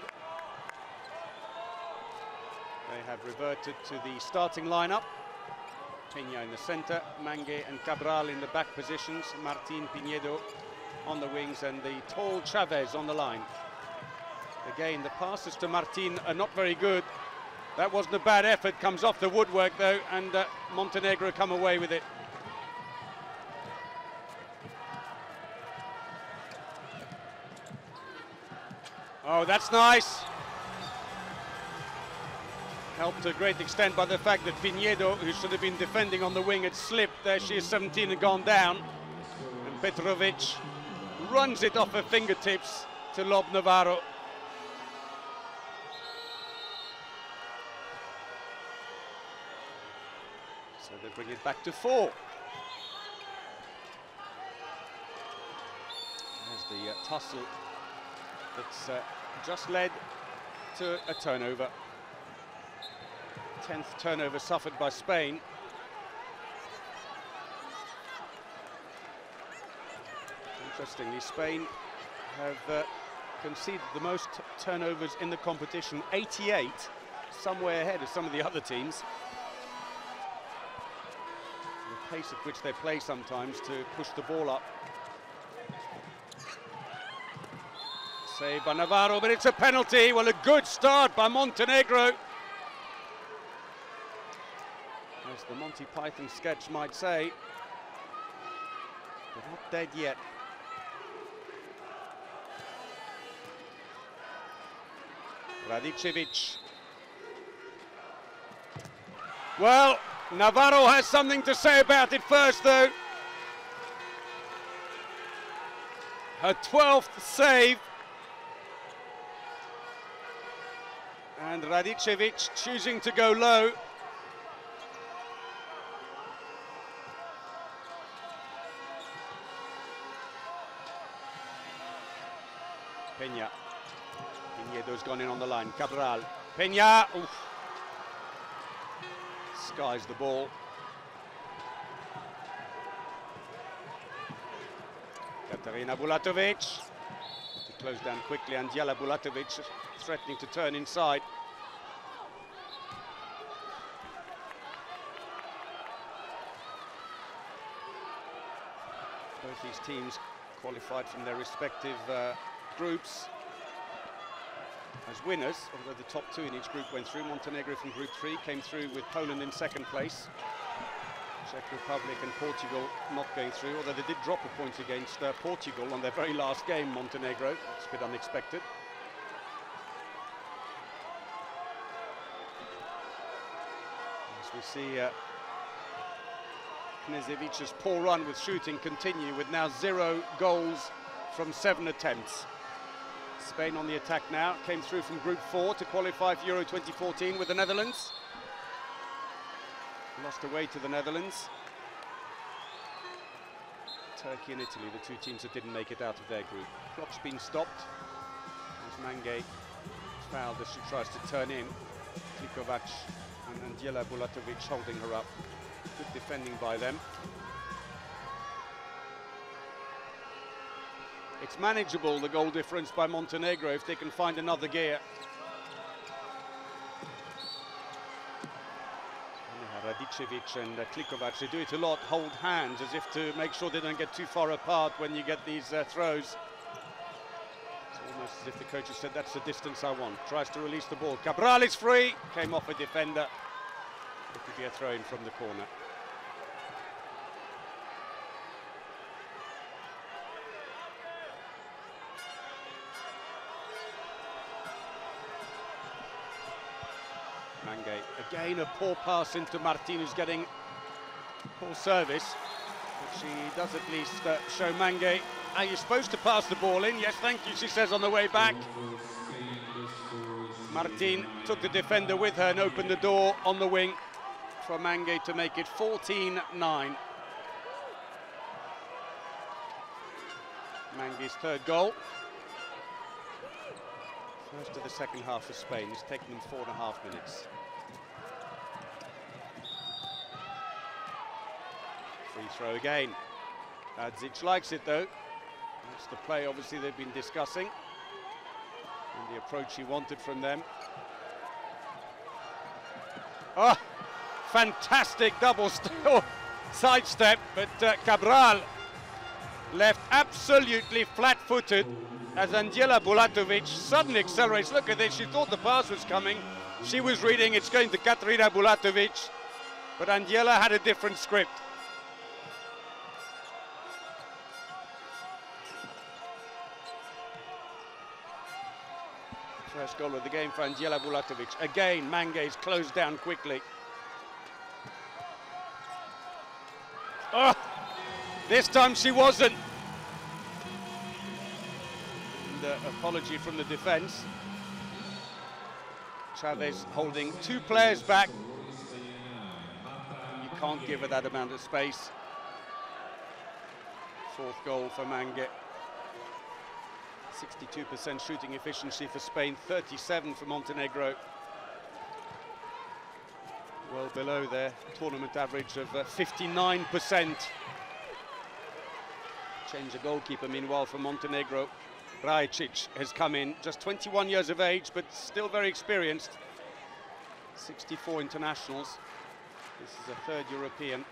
Speaker 1: They have reverted to the starting lineup. Peña in the centre, Mangue and Cabral in the back positions, Martín Piñedo on the wings, and the tall Chavez on the line. Again, the passes to Martín are not very good. That wasn't a bad effort, comes off the woodwork though, and Montenegro come away with it. Oh, that's nice. Helped to a great extent by the fact that Piñedo, who should have been defending on the wing, had slipped. There she is, 17, and gone down. And Petrovic runs it off her fingertips to lob Navarro. So they bring it back to 4. There's the tussle that's just led to a turnover. 10th turnover suffered by Spain. Interestingly, Spain have conceded the most turnovers in the competition, 88, somewhere ahead of some of the other teams. The pace at which they play sometimes to push the ball up. Saved by Navarro, but it's a penalty. Well, a good start by Montenegro. As the Monty Python sketch might say, they're not dead yet. Radicevic. Well, Navarro has something to say about it first, though. Her 12th save. And Radicevic choosing to go low. Peña. Piñedo's gone in on the line. Cabral. Peña. Oof. Skies the ball. Katarina Bulatovic. To close down quickly, and Jela Bulatovic threatening to turn inside. Both these teams qualified from their respective groups as winners, although the top two in each group went through. Montenegro from Group 3 came through with Poland in second place. Czech Republic and Portugal not going through, although they did drop a point against Portugal on their very last game, Montenegro. It's a bit unexpected. As we see Knezevic's poor run with shooting continue, with now 0 goals from 7 attempts. Spain on the attack now, came through from Group 4 to qualify for Euro 2014 with the Netherlands. Lost away to the Netherlands. Turkey and Italy, the two teams that didn't make it out of their group. Clock's been stopped as Mange fouled as she tries to turn in. Klikovac and Anđela Bulatović holding her up. Good defending by them. It's manageable, the goal difference by Montenegro, if they can find another gear. Radicevic and Klikovac, they do it a lot, hold hands as if to make sure they don't get too far apart when you get these throws. It's almost as if the coach has said, that's the distance I want. Tries to release the ball. Cabral is free, came off a defender. It could be a throw in from the corner. Mange, again a poor pass into Martin, who's getting poor service, but she does at least show Mange, are you supposed to pass the ball in? Yes, thank you, she says on the way back. Martin took the defender with her and opened the door on the wing for Mange to make it 14-9. Mange's third goal. First of the second half for Spain. It's taken them 4.5 minutes. Free throw again. Adzic likes it though. That's the play obviously they've been discussing and the approach he wanted from them. Oh, fantastic double sidestep, but Cabral left absolutely flat-footed as Anđela Bulatović suddenly accelerates. Look at this, she thought the pass was coming. She was reading it's going to Katarina Bulatović, but Anđela had a different script. First goal of the game for Anđela Bulatović. Again, Mange's closed down quickly. Oh, this time she wasn't. Apology from the defense. Chavez holding 2 players back. You can't give her that amount of space. Fourth goal for Mange. 62% shooting efficiency for Spain, 37 for Montenegro. Well below their tournament average of 59%. Change the goalkeeper meanwhile for Montenegro. Rajic has come in, just 21 years of age, but still very experienced. 64 internationals. This is a third European.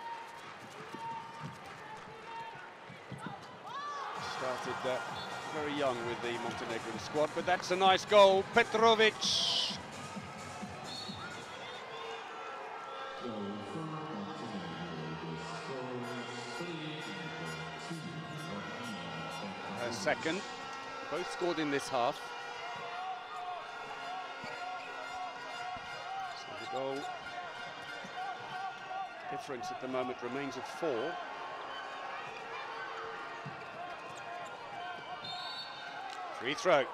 Speaker 1: Started very young with the Montenegrin squad, but that's a nice goal. Petrovic. Her second. Both scored in this half. So the goal difference at the moment remains at 4. Free throw.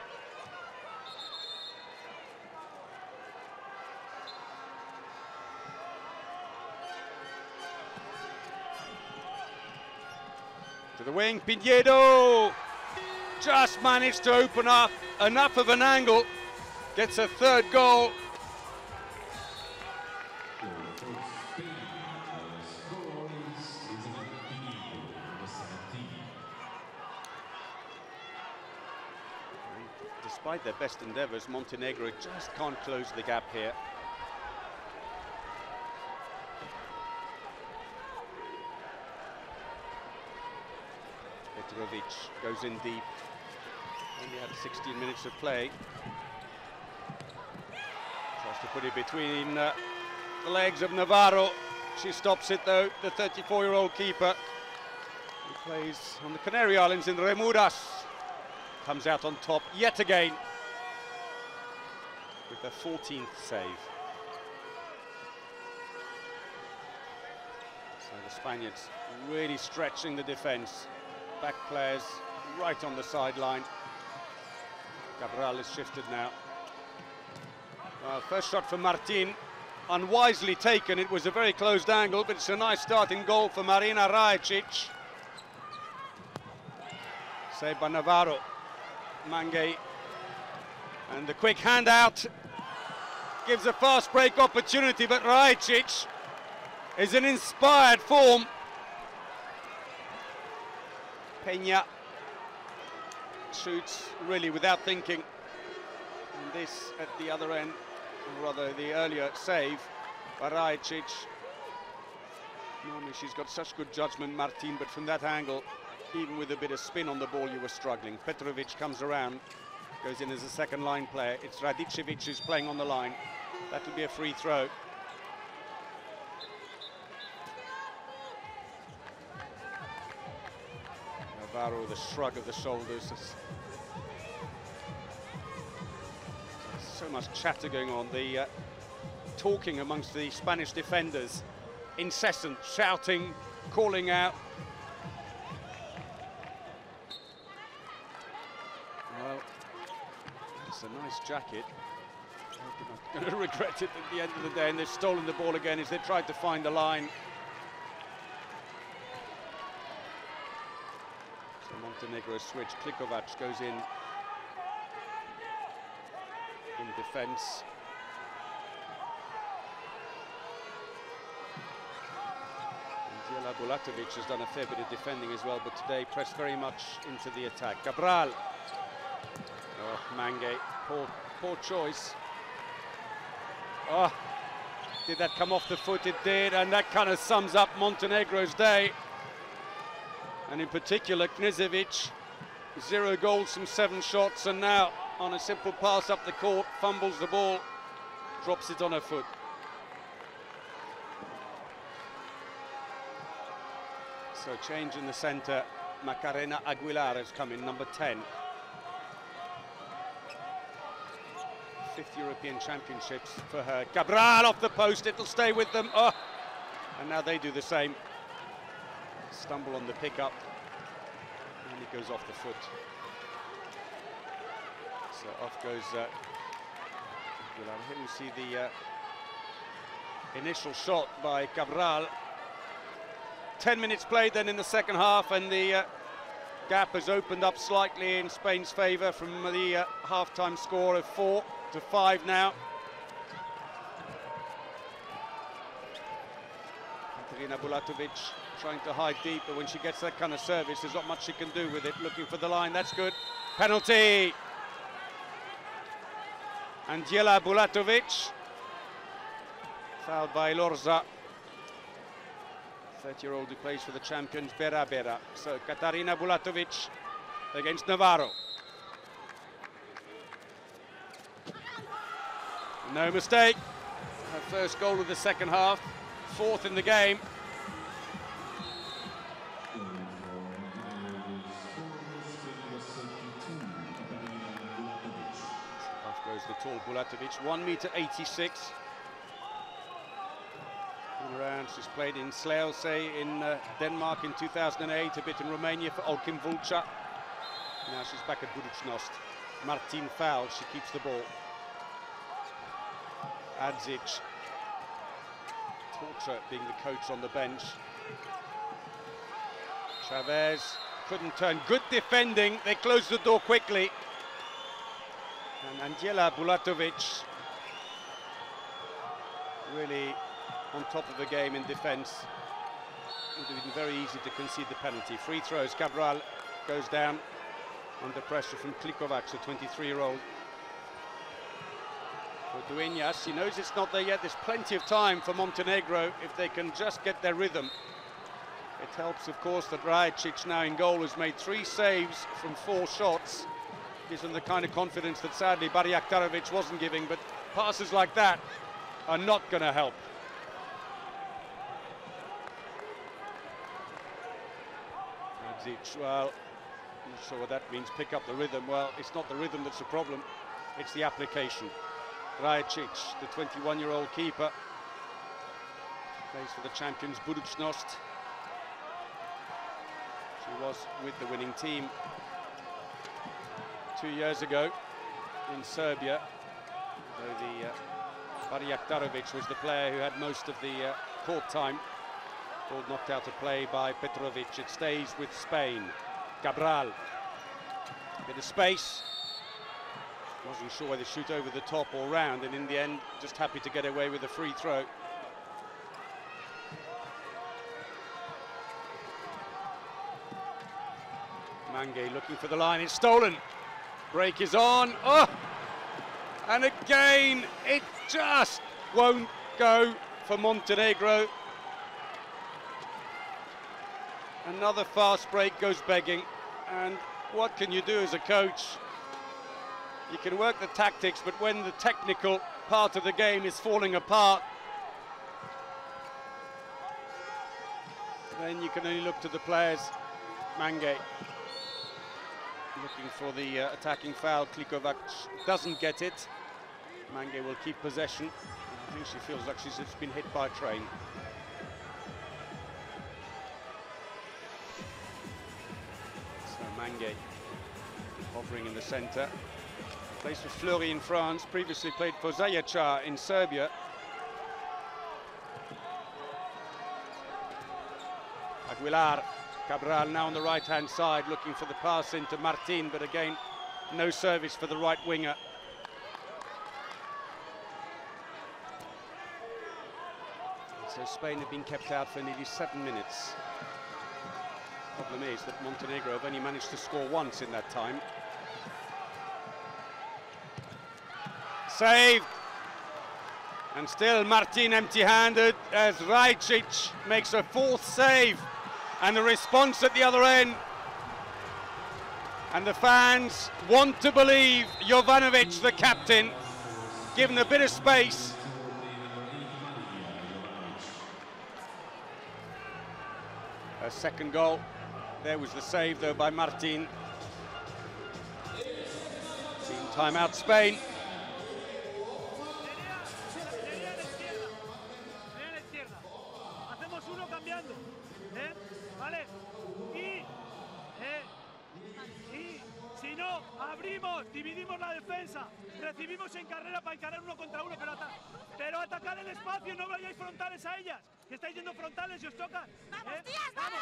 Speaker 1: To the wing, Pinedo! Just managed to open up enough of an angle, gets a third goal. Despite their best endeavours, Montenegro just can't close the gap here. Petrovic goes in deep. Only had 16 minutes of play. Tries to put it between the legs of Navarro. She stops it though, the 34-year-old keeper, who plays on the Canary Islands in Remuras. Comes out on top yet again with the 14th save. So the Spaniards really stretching the defence. Back players right on the sideline. Cabral is shifted now. First shot for Martin, unwisely taken. It was a very closed angle, but it's a nice starting goal for Marina Rajic. Saved by Navarro. Mangay, and the quick handout gives a fast break opportunity, but Rajic is in inspired form. Peña shoots really without thinking, and this at the other end, or rather the earlier save by Rajic. Normally she's got such good judgment, Martin, but from that angle, even with a bit of spin on the ball, you were struggling. Petrovic comes around, goes in as a second line player. It's Radicevic who's playing on the line. That will be a free throw. Navarro, the shrug of the shoulders. So much chatter going on. The talking amongst the Spanish defenders, incessant, shouting, calling out. Well, it's a nice jacket. They're going to regret it at the end of the day, and they've stolen the ball again as they tried to find the line. So Montenegro switch. Klikovac goes in defence. Djela Bulatovic has done a fair bit of defending as well, but today pressed very much into the attack. Cabral. Oh, Mangay, poor choice. Oh, did that come off the foot? It did, and that kind of sums up Montenegro's day. And in particular, Knežević, 0 goals from 7 shots, and now on a simple pass up the court, fumbles the ball, drops it on her foot. So change in the centre. Macarena Aguilar has come in, number 10. 5th European Championships for her. Cabral off the post, it'll stay with them. Oh, and now they do the same. Stumble on the pickup, and it goes off the foot. So off goes Aguilar. Here we see the initial shot by Cabral. 10 minutes played then in the second half, and the gap has opened up slightly in Spain's favour from the half-time score of 4 to 5 now. Katerina Bulatovic trying to hide deep, but when she gets that kind of service, there's not much she can do with it. Looking for the line, that's good. Penalty! And Djela Bulatovic, fouled by Lorza. 30-year-old who plays for the champions, Bera Bera. So Katarina Bulatovic against Navarro. No mistake. Her first goal of the second half, 4th in the game. Off goes the tall Bulatovic, 1.86 meters. Around, she's played in Slagelse in Denmark in 2008, a bit in Romania for Olkim Vulcha. Now she's back at Budućnost. Martin foul, she keeps the ball. Adzic, Torture being the coach on the bench. Chavez couldn't turn, good defending, they closed the door quickly. And Djela Bulatovic really on top of the game in defence. It would have been very easy to concede the penalty. Free throws, Cabral goes down under pressure from Klikovac, the 23-year-old. For Dueñas, he knows it's not there yet. There's plenty of time for Montenegro if they can just get their rhythm. It helps, of course, that Rajacic, now in goal, has made 3 saves from 4 shots. Gives him the kind of confidence that sadly Barjaktarovic wasn't giving, but passes like that are not going to help. Rajacic, well, I'm not sure what that means, pick up the rhythm. Well, it's not the rhythm that's the problem, it's the application. Rajacic, the 21-year-old keeper, plays for the champions Budućnost. She was with the winning team 2 years ago in Serbia, though Barjaktarovic was the player who had most of the court time. Ball knocked out of play by Petrovic. It stays with Spain. Cabral, bit of space. Wasn't sure whether to shoot over the top or round, and in the end, just happy to get away with a free throw. Mange looking for the line, it's stolen. Break is on, oh! And again, it just won't go for Montenegro. Another fast break goes begging, and what can you do as a coach? You can work the tactics, but when the technical part of the game is falling apart, then you can only look to the players. Mange looking for the attacking foul. Klikovac doesn't get it. Mange will keep possession. I think she feels like she's just been hit by a train. So Mange hovering in the centre. Plays for Fleury in France, previously played for Zaječar in Serbia. Aguilar, Cabral now on the right-hand side, looking for the pass into Martin, but again, no service for the right winger. So Spain have been kept out for nearly 7 minutes. Problem is that Montenegro have only managed to score once in that time. Saved, and still Martin empty-handed as Rajacic makes a 4th save, and the response at the other end, and the fans want to believe Jovanovic, the captain, given a bit of space. A second goal, there was the save though by Martin. Team timeout Spain.
Speaker 5: Dividimos la defensa, recibimos en carrera para encarar 1 contra 1, pero atacar el espacio, no vayáis frontales a ellas, que estáis yendo frontales y os tocan.
Speaker 4: ¡Vamos, tías, vamos!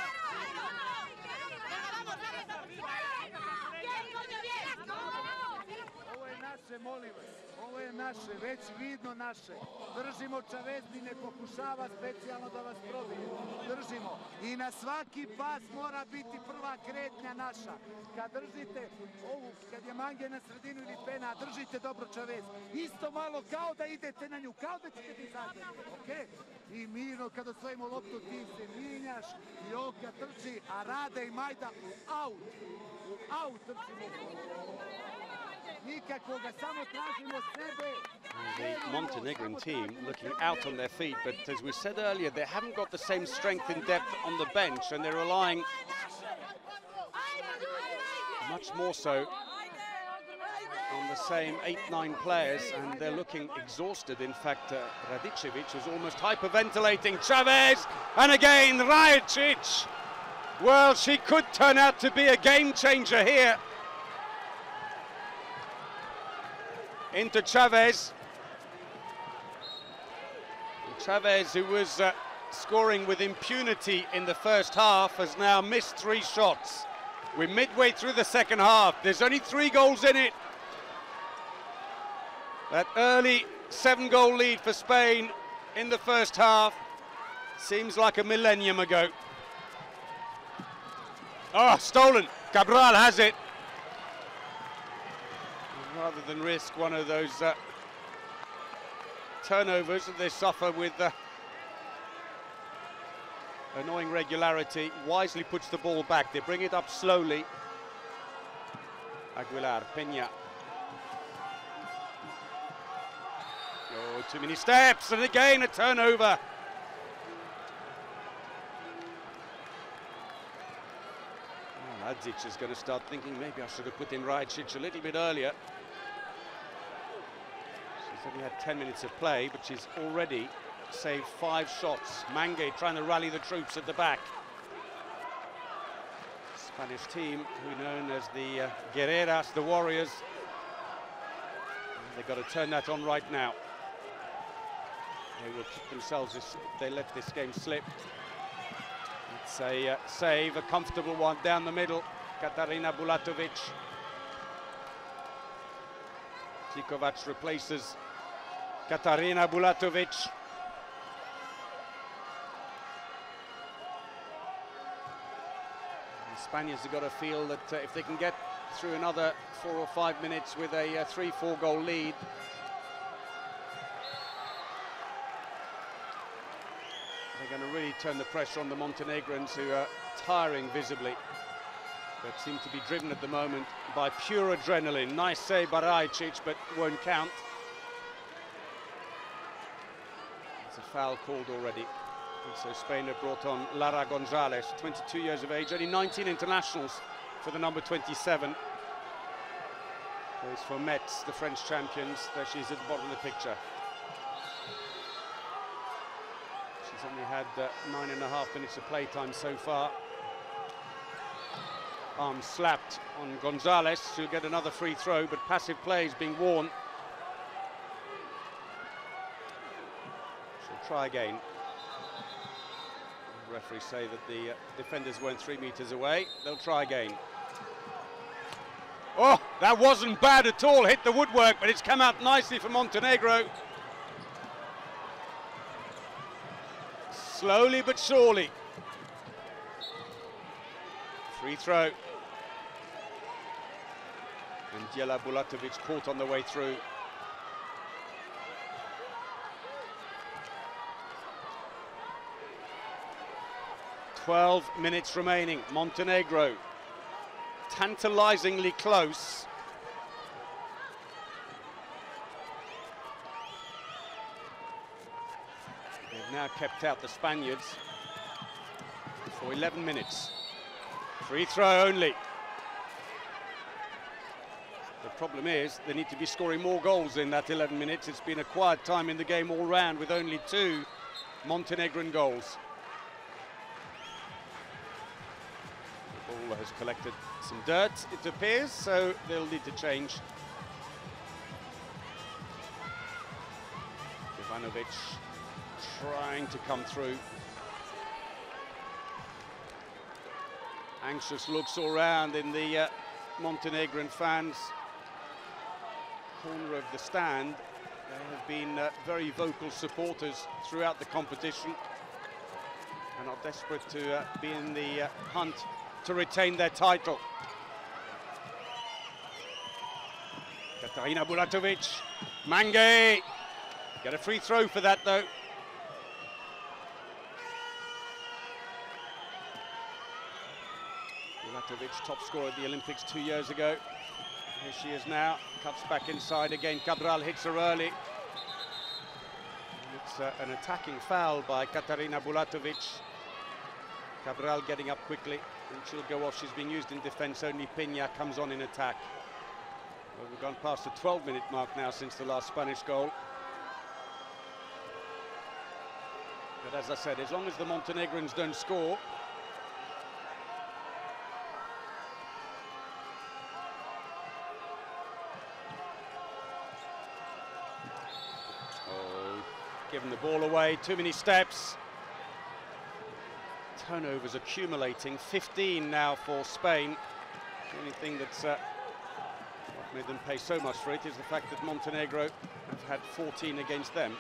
Speaker 3: Ovo je naše, molim vas. Ovo je naše, već vidno naše. Držimo Čavezni, ne pokušava specijalno da vas probije. Držimo. I na svaki pas mora biti prva kretnja naša. Kad držite ovu, kad je Mange na sredinu ili Pena, držite dobro Čavez. Isto malo kao da idete na nju, kao da ćete ti zagrati, okej? I mirno, kad osvojimo loptu, ti se minjaš, Joka trči, a Rade i Majda u aut trčimo.
Speaker 1: The Montenegrin team looking out on their feet, but as we said earlier, they haven't got the same strength and depth on the bench, and they're relying much more so on the same 8-9 players, and they're looking exhausted. In fact, Radicevic was almost hyperventilating. Chavez, and again Rajacic. Well, she could turn out to be a game changer here. Into Chavez. Chavez, who was scoring with impunity in the first half, has now missed 3 shots. We're midway through the second half. There's only 3 goals in it. That early 7-goal lead for Spain in the first half seems like a millennium ago. Oh, stolen. Cabral has it. Rather than risk one of those turnovers that they suffer with annoying regularity, wisely puts the ball back. They bring it up slowly. Aguilar, Peña. Oh, too many steps, and again a turnover. Well, Adzic is going to start thinking, maybe I should have put in Rajic a little bit earlier. She's only had 10 minutes of play, but she's already saved 5 shots. Mangay trying to rally the troops at the back. Spanish team, who are known as the Guerreras, the Warriors. They've got to turn that on right now. They will kick themselves if they let this game slip. It's a save, a comfortable one down the middle. Katarina Bulatovic. Tikovac replaces Katarina Bulatovic. The Spaniards have got to feel that if they can get through another 4 or 5 minutes with a 3-4 goal lead, they're going to really turn the pressure on the Montenegrins, who are tiring visibly, but seem to be driven at the moment by pure adrenaline. Nice save by Rajic, but won't count. It's a foul called already. And so Spain have brought on Lara Gonzalez, 22 years of age, only 19 internationals for the number 27. Plays for Metz, the French champions. There she is at the bottom of the picture. She's only had 9.5 minutes of playtime so far. Arm slapped on Gonzalez. She'll get another free throw, but passive play is being worn. She'll try again. The referees say that the defenders weren't 3 meters away. They'll try again. Oh, that wasn't bad at all. Hit the woodwork, but it's come out nicely for Montenegro. Slowly but surely. Free throw. And Jela Bulatovic caught on the way through. "12 minutes remaining. Montenegro tantalizingly close. They've now kept out the Spaniards for 11 minutes. Free throw only. The problem is they need to be scoring more goals in that 11 minutes. It's been a quiet time in the game all round with only 2 Montenegrin goals. The ball has collected some dirt, it appears, so they'll need to change. Ivanovic trying to come through. Anxious looks all round in the Montenegrin fans' corner of the stand. There have been very vocal supporters throughout the competition and are desperate to be in the hunt to retain their title. Katarina Bulatovic, Mangay, get a free throw for that though. Bulatovic, top scorer at the Olympics 2 years ago. Here she is now, cuts back inside again. Cabral hits her early. It's an attacking foul by Katarina Bulatovic. Cabral getting up quickly, and she'll go off. She's being used in defense. Only Peña comes on in attack. Well, we've gone past the 12-minute mark now since the last Spanish goal. But as I said, as long as the Montenegrins don't score, giving the ball away, too many steps. Turnovers accumulating, 15 now for Spain. The only thing that's what made them pay so much for it is the fact that Montenegro have had 14 against them.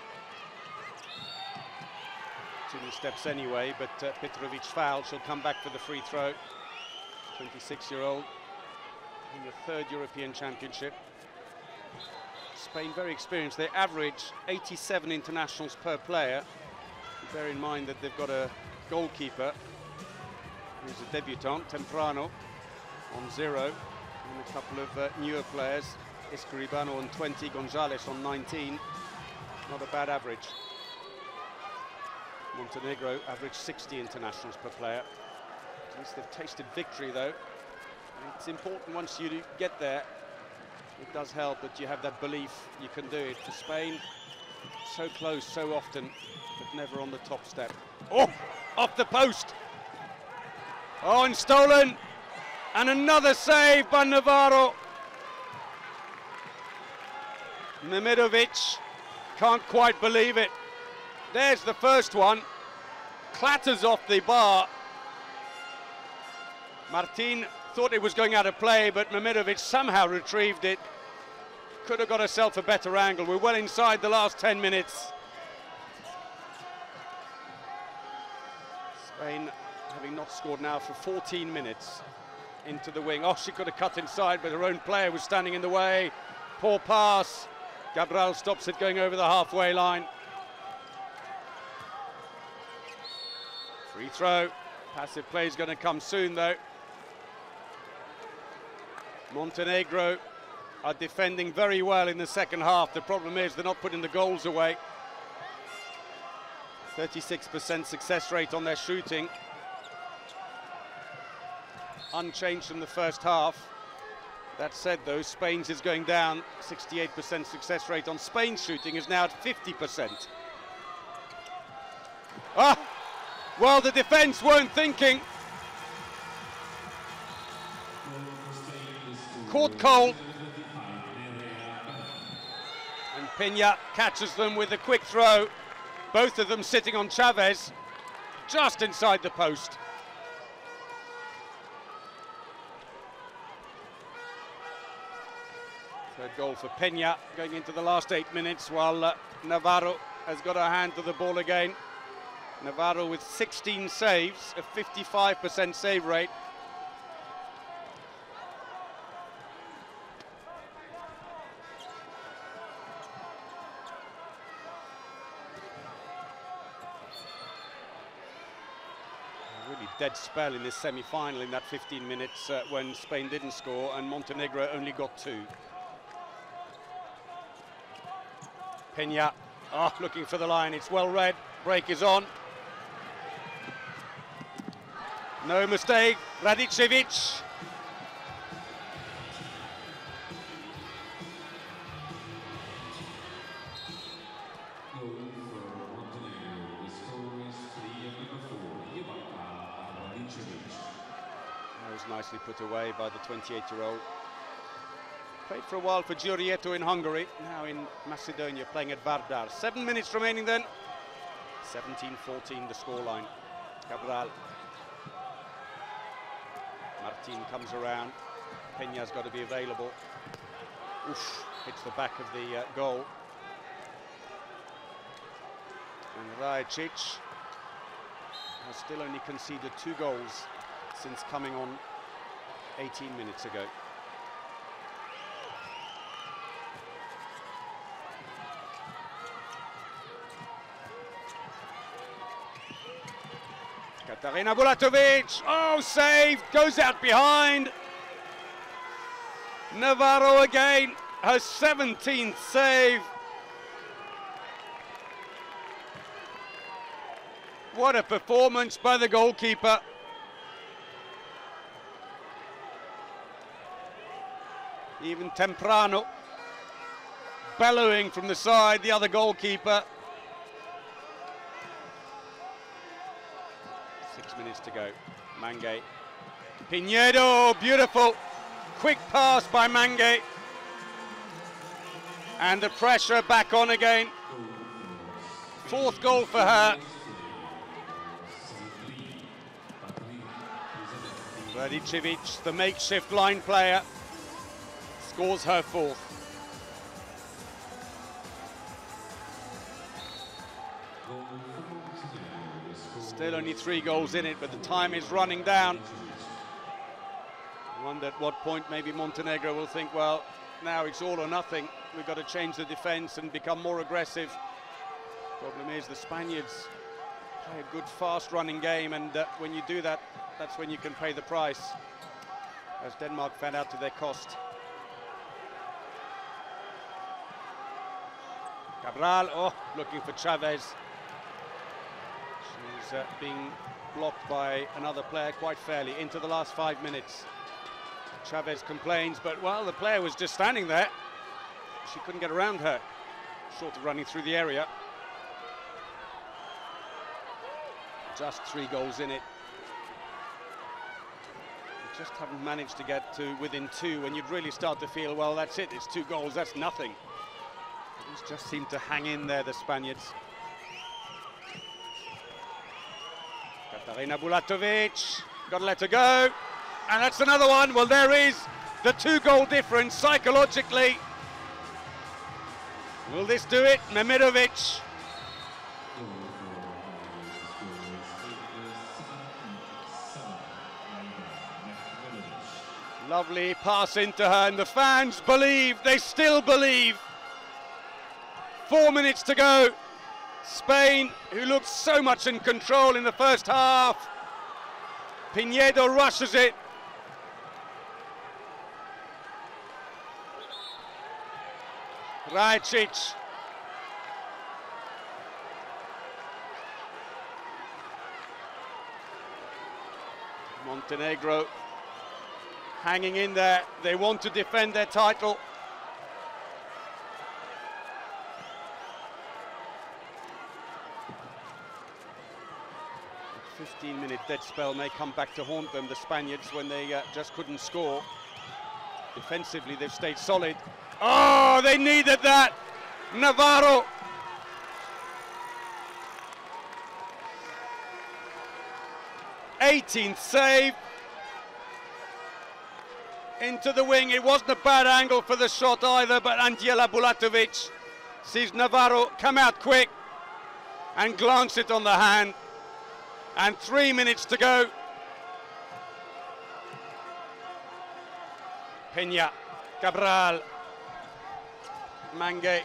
Speaker 1: Too many steps anyway, but Petrovic fouled. She'll come back for the free throw. 26-year-old in the 3rd European Championship. Spain very experienced. They average 87 internationals per player. Bear in mind that they've got a goalkeeper, who's a debutant, Temprano, on 0, and a couple of newer players, Escribano on 20, Gonzalez on 19. Not a bad average. Montenegro averaged 60 internationals per player. At least they've tasted victory, though. It's important once you get there. It does help that you have that belief you can do it. For Spain, so close so often, but never on the top step. Oh, off the post. Oh, and stolen. And another save by Navarro. Memirovic can't quite believe it. There's the first one. Clatters off the bar. Martin thought it was going out of play, but Memirovic somehow retrieved it. Could have got herself a better angle. We're well inside the last 10 minutes. Spain having not scored now for 14 minutes. Into the wing. Oh, she could have cut inside, but her own player was standing in the way. Poor pass. Cabral stops it going over the halfway line. Free throw. Passive play is going to come soon, though. Montenegro are defending very well in the second half. The problem is they're not putting the goals away. 36% success rate on their shooting. Unchanged from the first half. That said, though, Spain's is going down. 68% success rate on Spain's shooting is now at 50%. Ah! Well, the defense weren't thinking. Caught cold. And Pena catches them with a quick throw. Both of them sitting on Chavez, just inside the post. Third goal for Pena going into the last 8 minutes, while Navarro has got a hand to the ball again. Navarro with 16 saves, a 55% save rate. A really dead spell in this semi-final in that 15 minutes when Spain didn't score and Montenegro only got 2. Pena, looking for the line, it's well read, break is on. No mistake, Radicevic. That was nicely put away by the 28-year-old. Played for a while for Giorieto in Hungary, now in Macedonia, playing at Vardar. 7 minutes remaining then. 17-14 the scoreline. Cabral. Martin comes around. Pena's got to be available. Oof, hits the back of the goal. And Rajic has still only conceded 2 goals since coming on 18 minutes ago. Katarina Bulatovic, oh, saved, goes out behind. Navarro again, her 17th save. What a performance by the goalkeeper. Even Temprano bellowing from the side, the other goalkeeper. 6 minutes to go. Mangue. Pinedo, beautiful. Quick pass by Mangue. And the pressure back on again. 4th goal for her. Radicevic, the makeshift line player, scores her 4th. Still only 3 goals in it, but the time is running down. I wonder at what point maybe Montenegro will think, well, now it's all or nothing. We've got to change the defense and become more aggressive. Problem is the Spaniards Play a good, fast-running game, and when you do that, that's when you can pay the price, as Denmark found out to their cost. Cabral, oh, looking for Chavez. She's being blocked by another player quite fairly into the last 5 minutes. Chavez complains, but, well, the player was just standing there. She couldn't get around her, short of running through the area. Just 3 goals in it. You just haven't managed to get to within 2 when you'd really start to feel, well, that's it, it's 2 goals, that's nothing. These just seem to hang in there, the Spaniards. Katarina Bulatovic, got to let her go. And that's another one. Well, there is the 2-goal difference psychologically. Will this do it? Memirovic. Lovely pass into her, and the fans believe, they still believe. 4 minutes to go. Spain, who looked so much in control in the first half. Pinedo rushes it. Rajic. Montenegro hanging in there. They want to defend their title. A 15-minute dead spell may come back to haunt them, the Spaniards, when they just couldn't score. Defensively, they've stayed solid. Oh, they needed that! Navarro! '18th save. Into the wing. It wasn't a bad angle for the shot either, but Anđela Bulatovic sees Navarro come out quick and glance it on the hand. And 3 minutes to go. Peña, Cabral, Mangay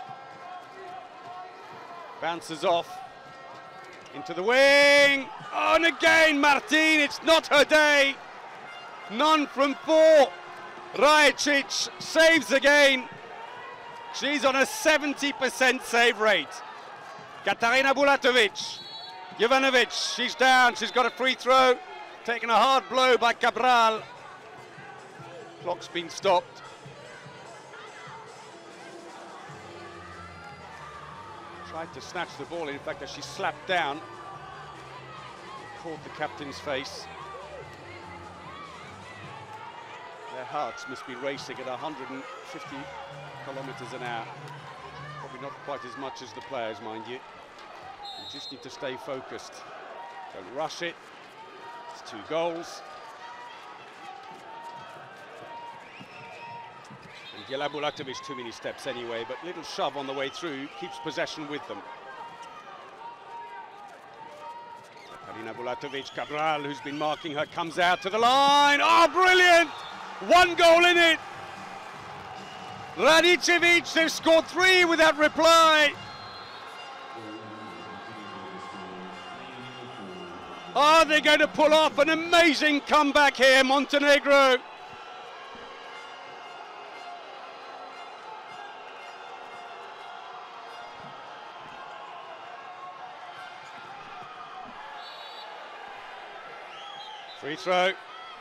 Speaker 1: bounces off into the wing. Oh, and again Martin, it's not her day. None from 4. Rajic saves again. She's on a 70% save rate. Katarina Bulatovic, Jovanovic, she's down, she's got a free throw. Taken a hard blow by Cabral. Clock's been stopped. Tried to snatch the ball, in fact, as she slapped down. Caught the captain's face. Their hearts must be racing at 150 kilometers an hour. Probably not quite as much as the players, mind you. You just need to stay focused. Don't rush it. It's 2 goals. Anđela Bulatovic, too many steps anyway, but little shove on the way through keeps possession with them. Katarina Bulatovic, Cabral, who's been marking her, comes out to the line. Oh, brilliant! 1 goal in it. Radicevic, they've scored 3 without reply. Are they going to pull off an amazing comeback here, Montenegro? Free throw.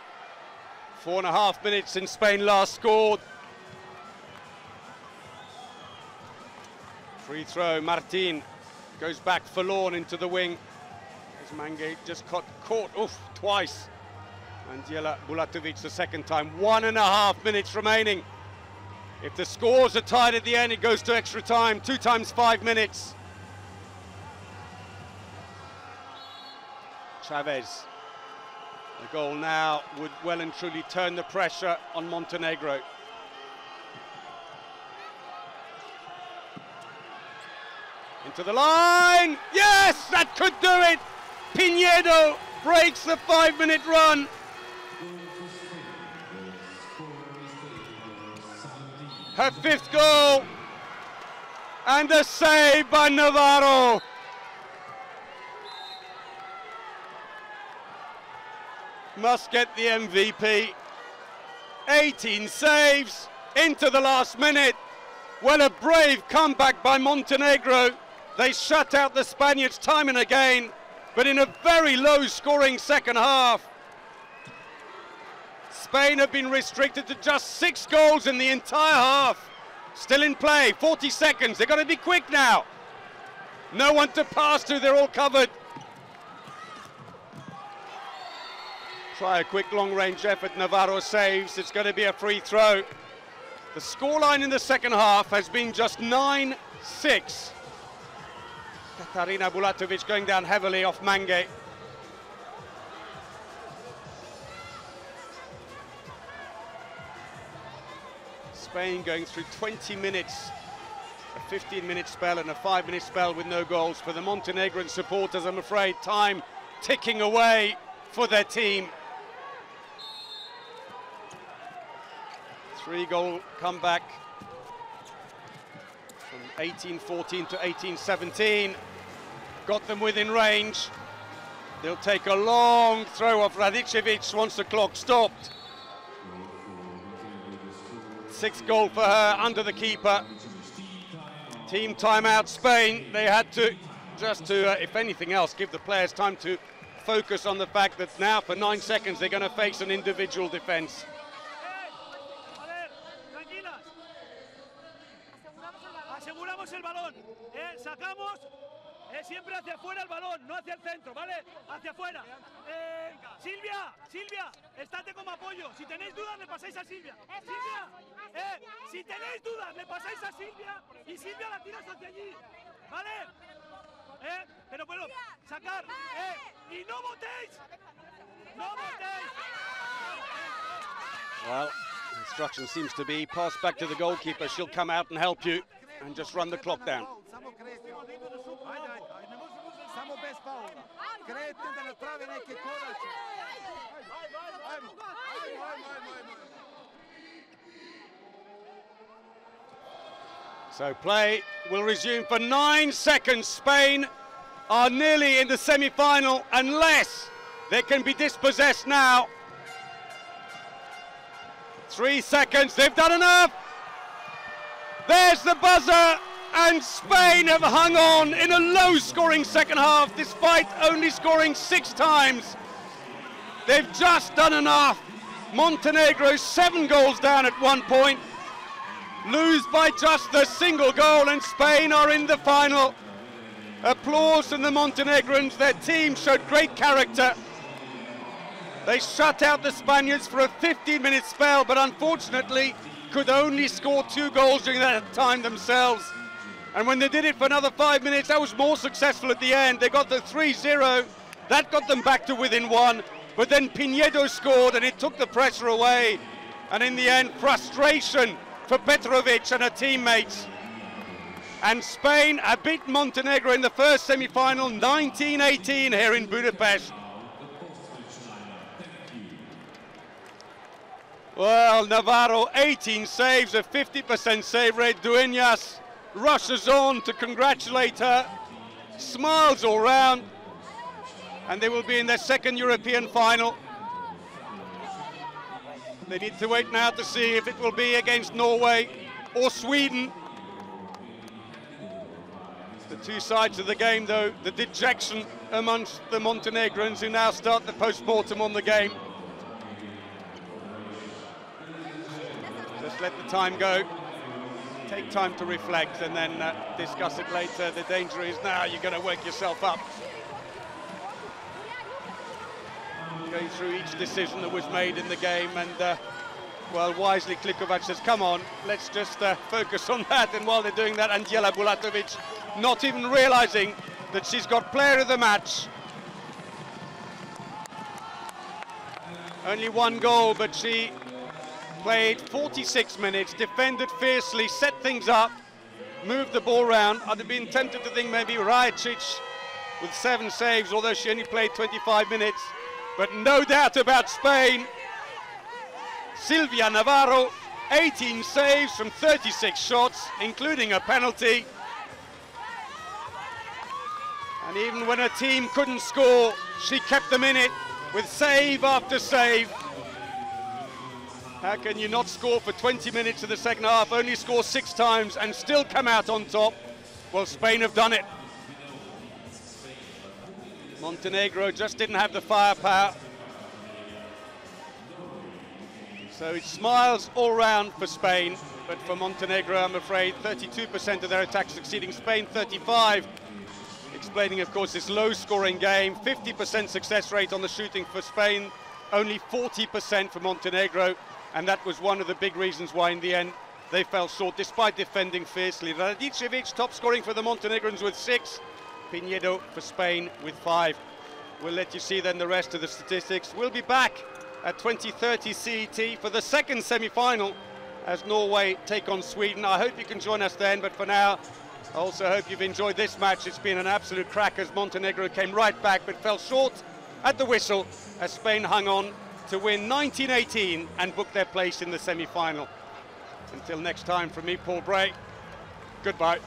Speaker 1: 4.5 minutes since Spain last scored. Free throw, Martin goes back forlorn into the wing. As Mangay just caught twice. Anđela Bulatovic the second time. 1.5 minutes remaining. If the scores are tied at the end, it goes to extra time. 2 times 5 minutes. Chavez. The goal now would well and truly turn the pressure on Montenegro. Into the line, yes, that could do it. Pinedo breaks the 5-minute run. Her 5th goal, and a save by Navarro. must get the MVP. 18 saves into the last minute. Well, a brave comeback by Montenegro. They shut out the Spaniards time and again, but in a very low-scoring second half. Spain have been restricted to just 6 goals in the entire half. Still in play, 40 seconds. They've got to be quick now. No one to pass to, they're all covered. Try a quick long-range effort, Navarro saves. It's going to be a free throw. The scoreline in the second half has been just 9-6. Katarina Bulatovic going down heavily off Mange. Spain going through 20 minutes, a 15-minute spell and a 5-minute spell with no goals. For the Montenegrin supporters, I'm afraid, time ticking away for their team. 3-goal comeback from 18-14 to 18-17. Got them within range. They'll take a long throw of Radicevic once the clock stopped. 6th goal for her under the keeper. Team timeout Spain. They had to, just to, if anything else, give the players time to focus on the fact that now for 9 seconds they're going to face an individual defense.
Speaker 5: Aseguramos el balón, sacamos siempre hacia afuera el balón, no hacia el centro, ¿vale? Hacia afuera. Silvia, estate como apoyo. Si tenéis dudas, le pasáis a Silvia. Silvia, si tenéis dudas, le pasáis a Silvia y Silvia la tiras hacia allí, ¿vale? Pero bueno, sacar, y no votéis. No votéis.
Speaker 1: Well, the instruction seems to be pass back to the goalkeeper. She'll come out and help you and just run the clock down. So play will resume for 9 seconds. Spain are nearly in the semi-final unless they can be dispossessed now. 3 seconds, they've done enough. There's the buzzer, and Spain have hung on in a low-scoring second half despite only scoring 6 times. They've just done enough. Montenegro 7 goals down at one point, lose by just the single goal, and Spain are in the final. Applause from the Montenegrins. Their team showed great character. They shut out the Spaniards for a 15-minute spell, but unfortunately could only score 2 goals during that time themselves. And when they did it for another 5 minutes, that was more successful at the end. They got the 3-0. That got them back to within 1. But then Pinedo scored, and it took the pressure away. And in the end, frustration for Petrovic and her teammates. And Spain have beaten Montenegro in the first semi-final, 19-18 here in Budapest. Well, Navarro, 18 saves, a 50% save rate. Dueñas rushes on to congratulate her, smiles all round, and they will be in their 2nd European final. They need to wait now to see if it will be against Norway or Sweden. The 2 sides of the game, though, the dejection amongst the Montenegrins who now start the post-mortem on the game. Just let the time go, take time to reflect, and then discuss it later. The danger is now you're going to wake yourself up. Going through each decision that was made in the game, and well, wisely Klikovac says, come on, let's just focus on that. And while they're doing that, Anđela Bulatovic not even realizing that she's got player of the match. Only 1 goal, but she played 46 minutes, defended fiercely, set things up, moved the ball around. I'd have been tempted to think maybe Rajacic with 7 saves, although she only played 25 minutes. But no doubt about Spain. Silvia Navarro, 18 saves from 36 shots, including a penalty. And even when her team couldn't score, she kept them in it. with save after save. How can you not score for 20 minutes of the second half, only score 6 times and still come out on top? Well, Spain have done it. Montenegro just didn't have the firepower. So it's smiles all round for Spain, but for Montenegro, I'm afraid, 32% of their attacks succeeding, Spain 35%. Explaining, of course, this low-scoring game, 50% success rate on the shooting for Spain, only 40% for Montenegro, and that was one of the big reasons why, in the end, they fell short, despite defending fiercely. Radicevic top scoring for the Montenegrins with 6, Pinedo for Spain with 5. We'll let you see then the rest of the statistics. We'll be back at 20:30 CET for the second semi-final as Norway take on Sweden. I hope you can join us then, but for now, I also hope you've enjoyed this match. It's been an absolute crack as Montenegro came right back but fell short at the whistle as Spain hung on to win 1918 and book their place in the semi-final. Until next time, from me, Paul Bray, goodbye.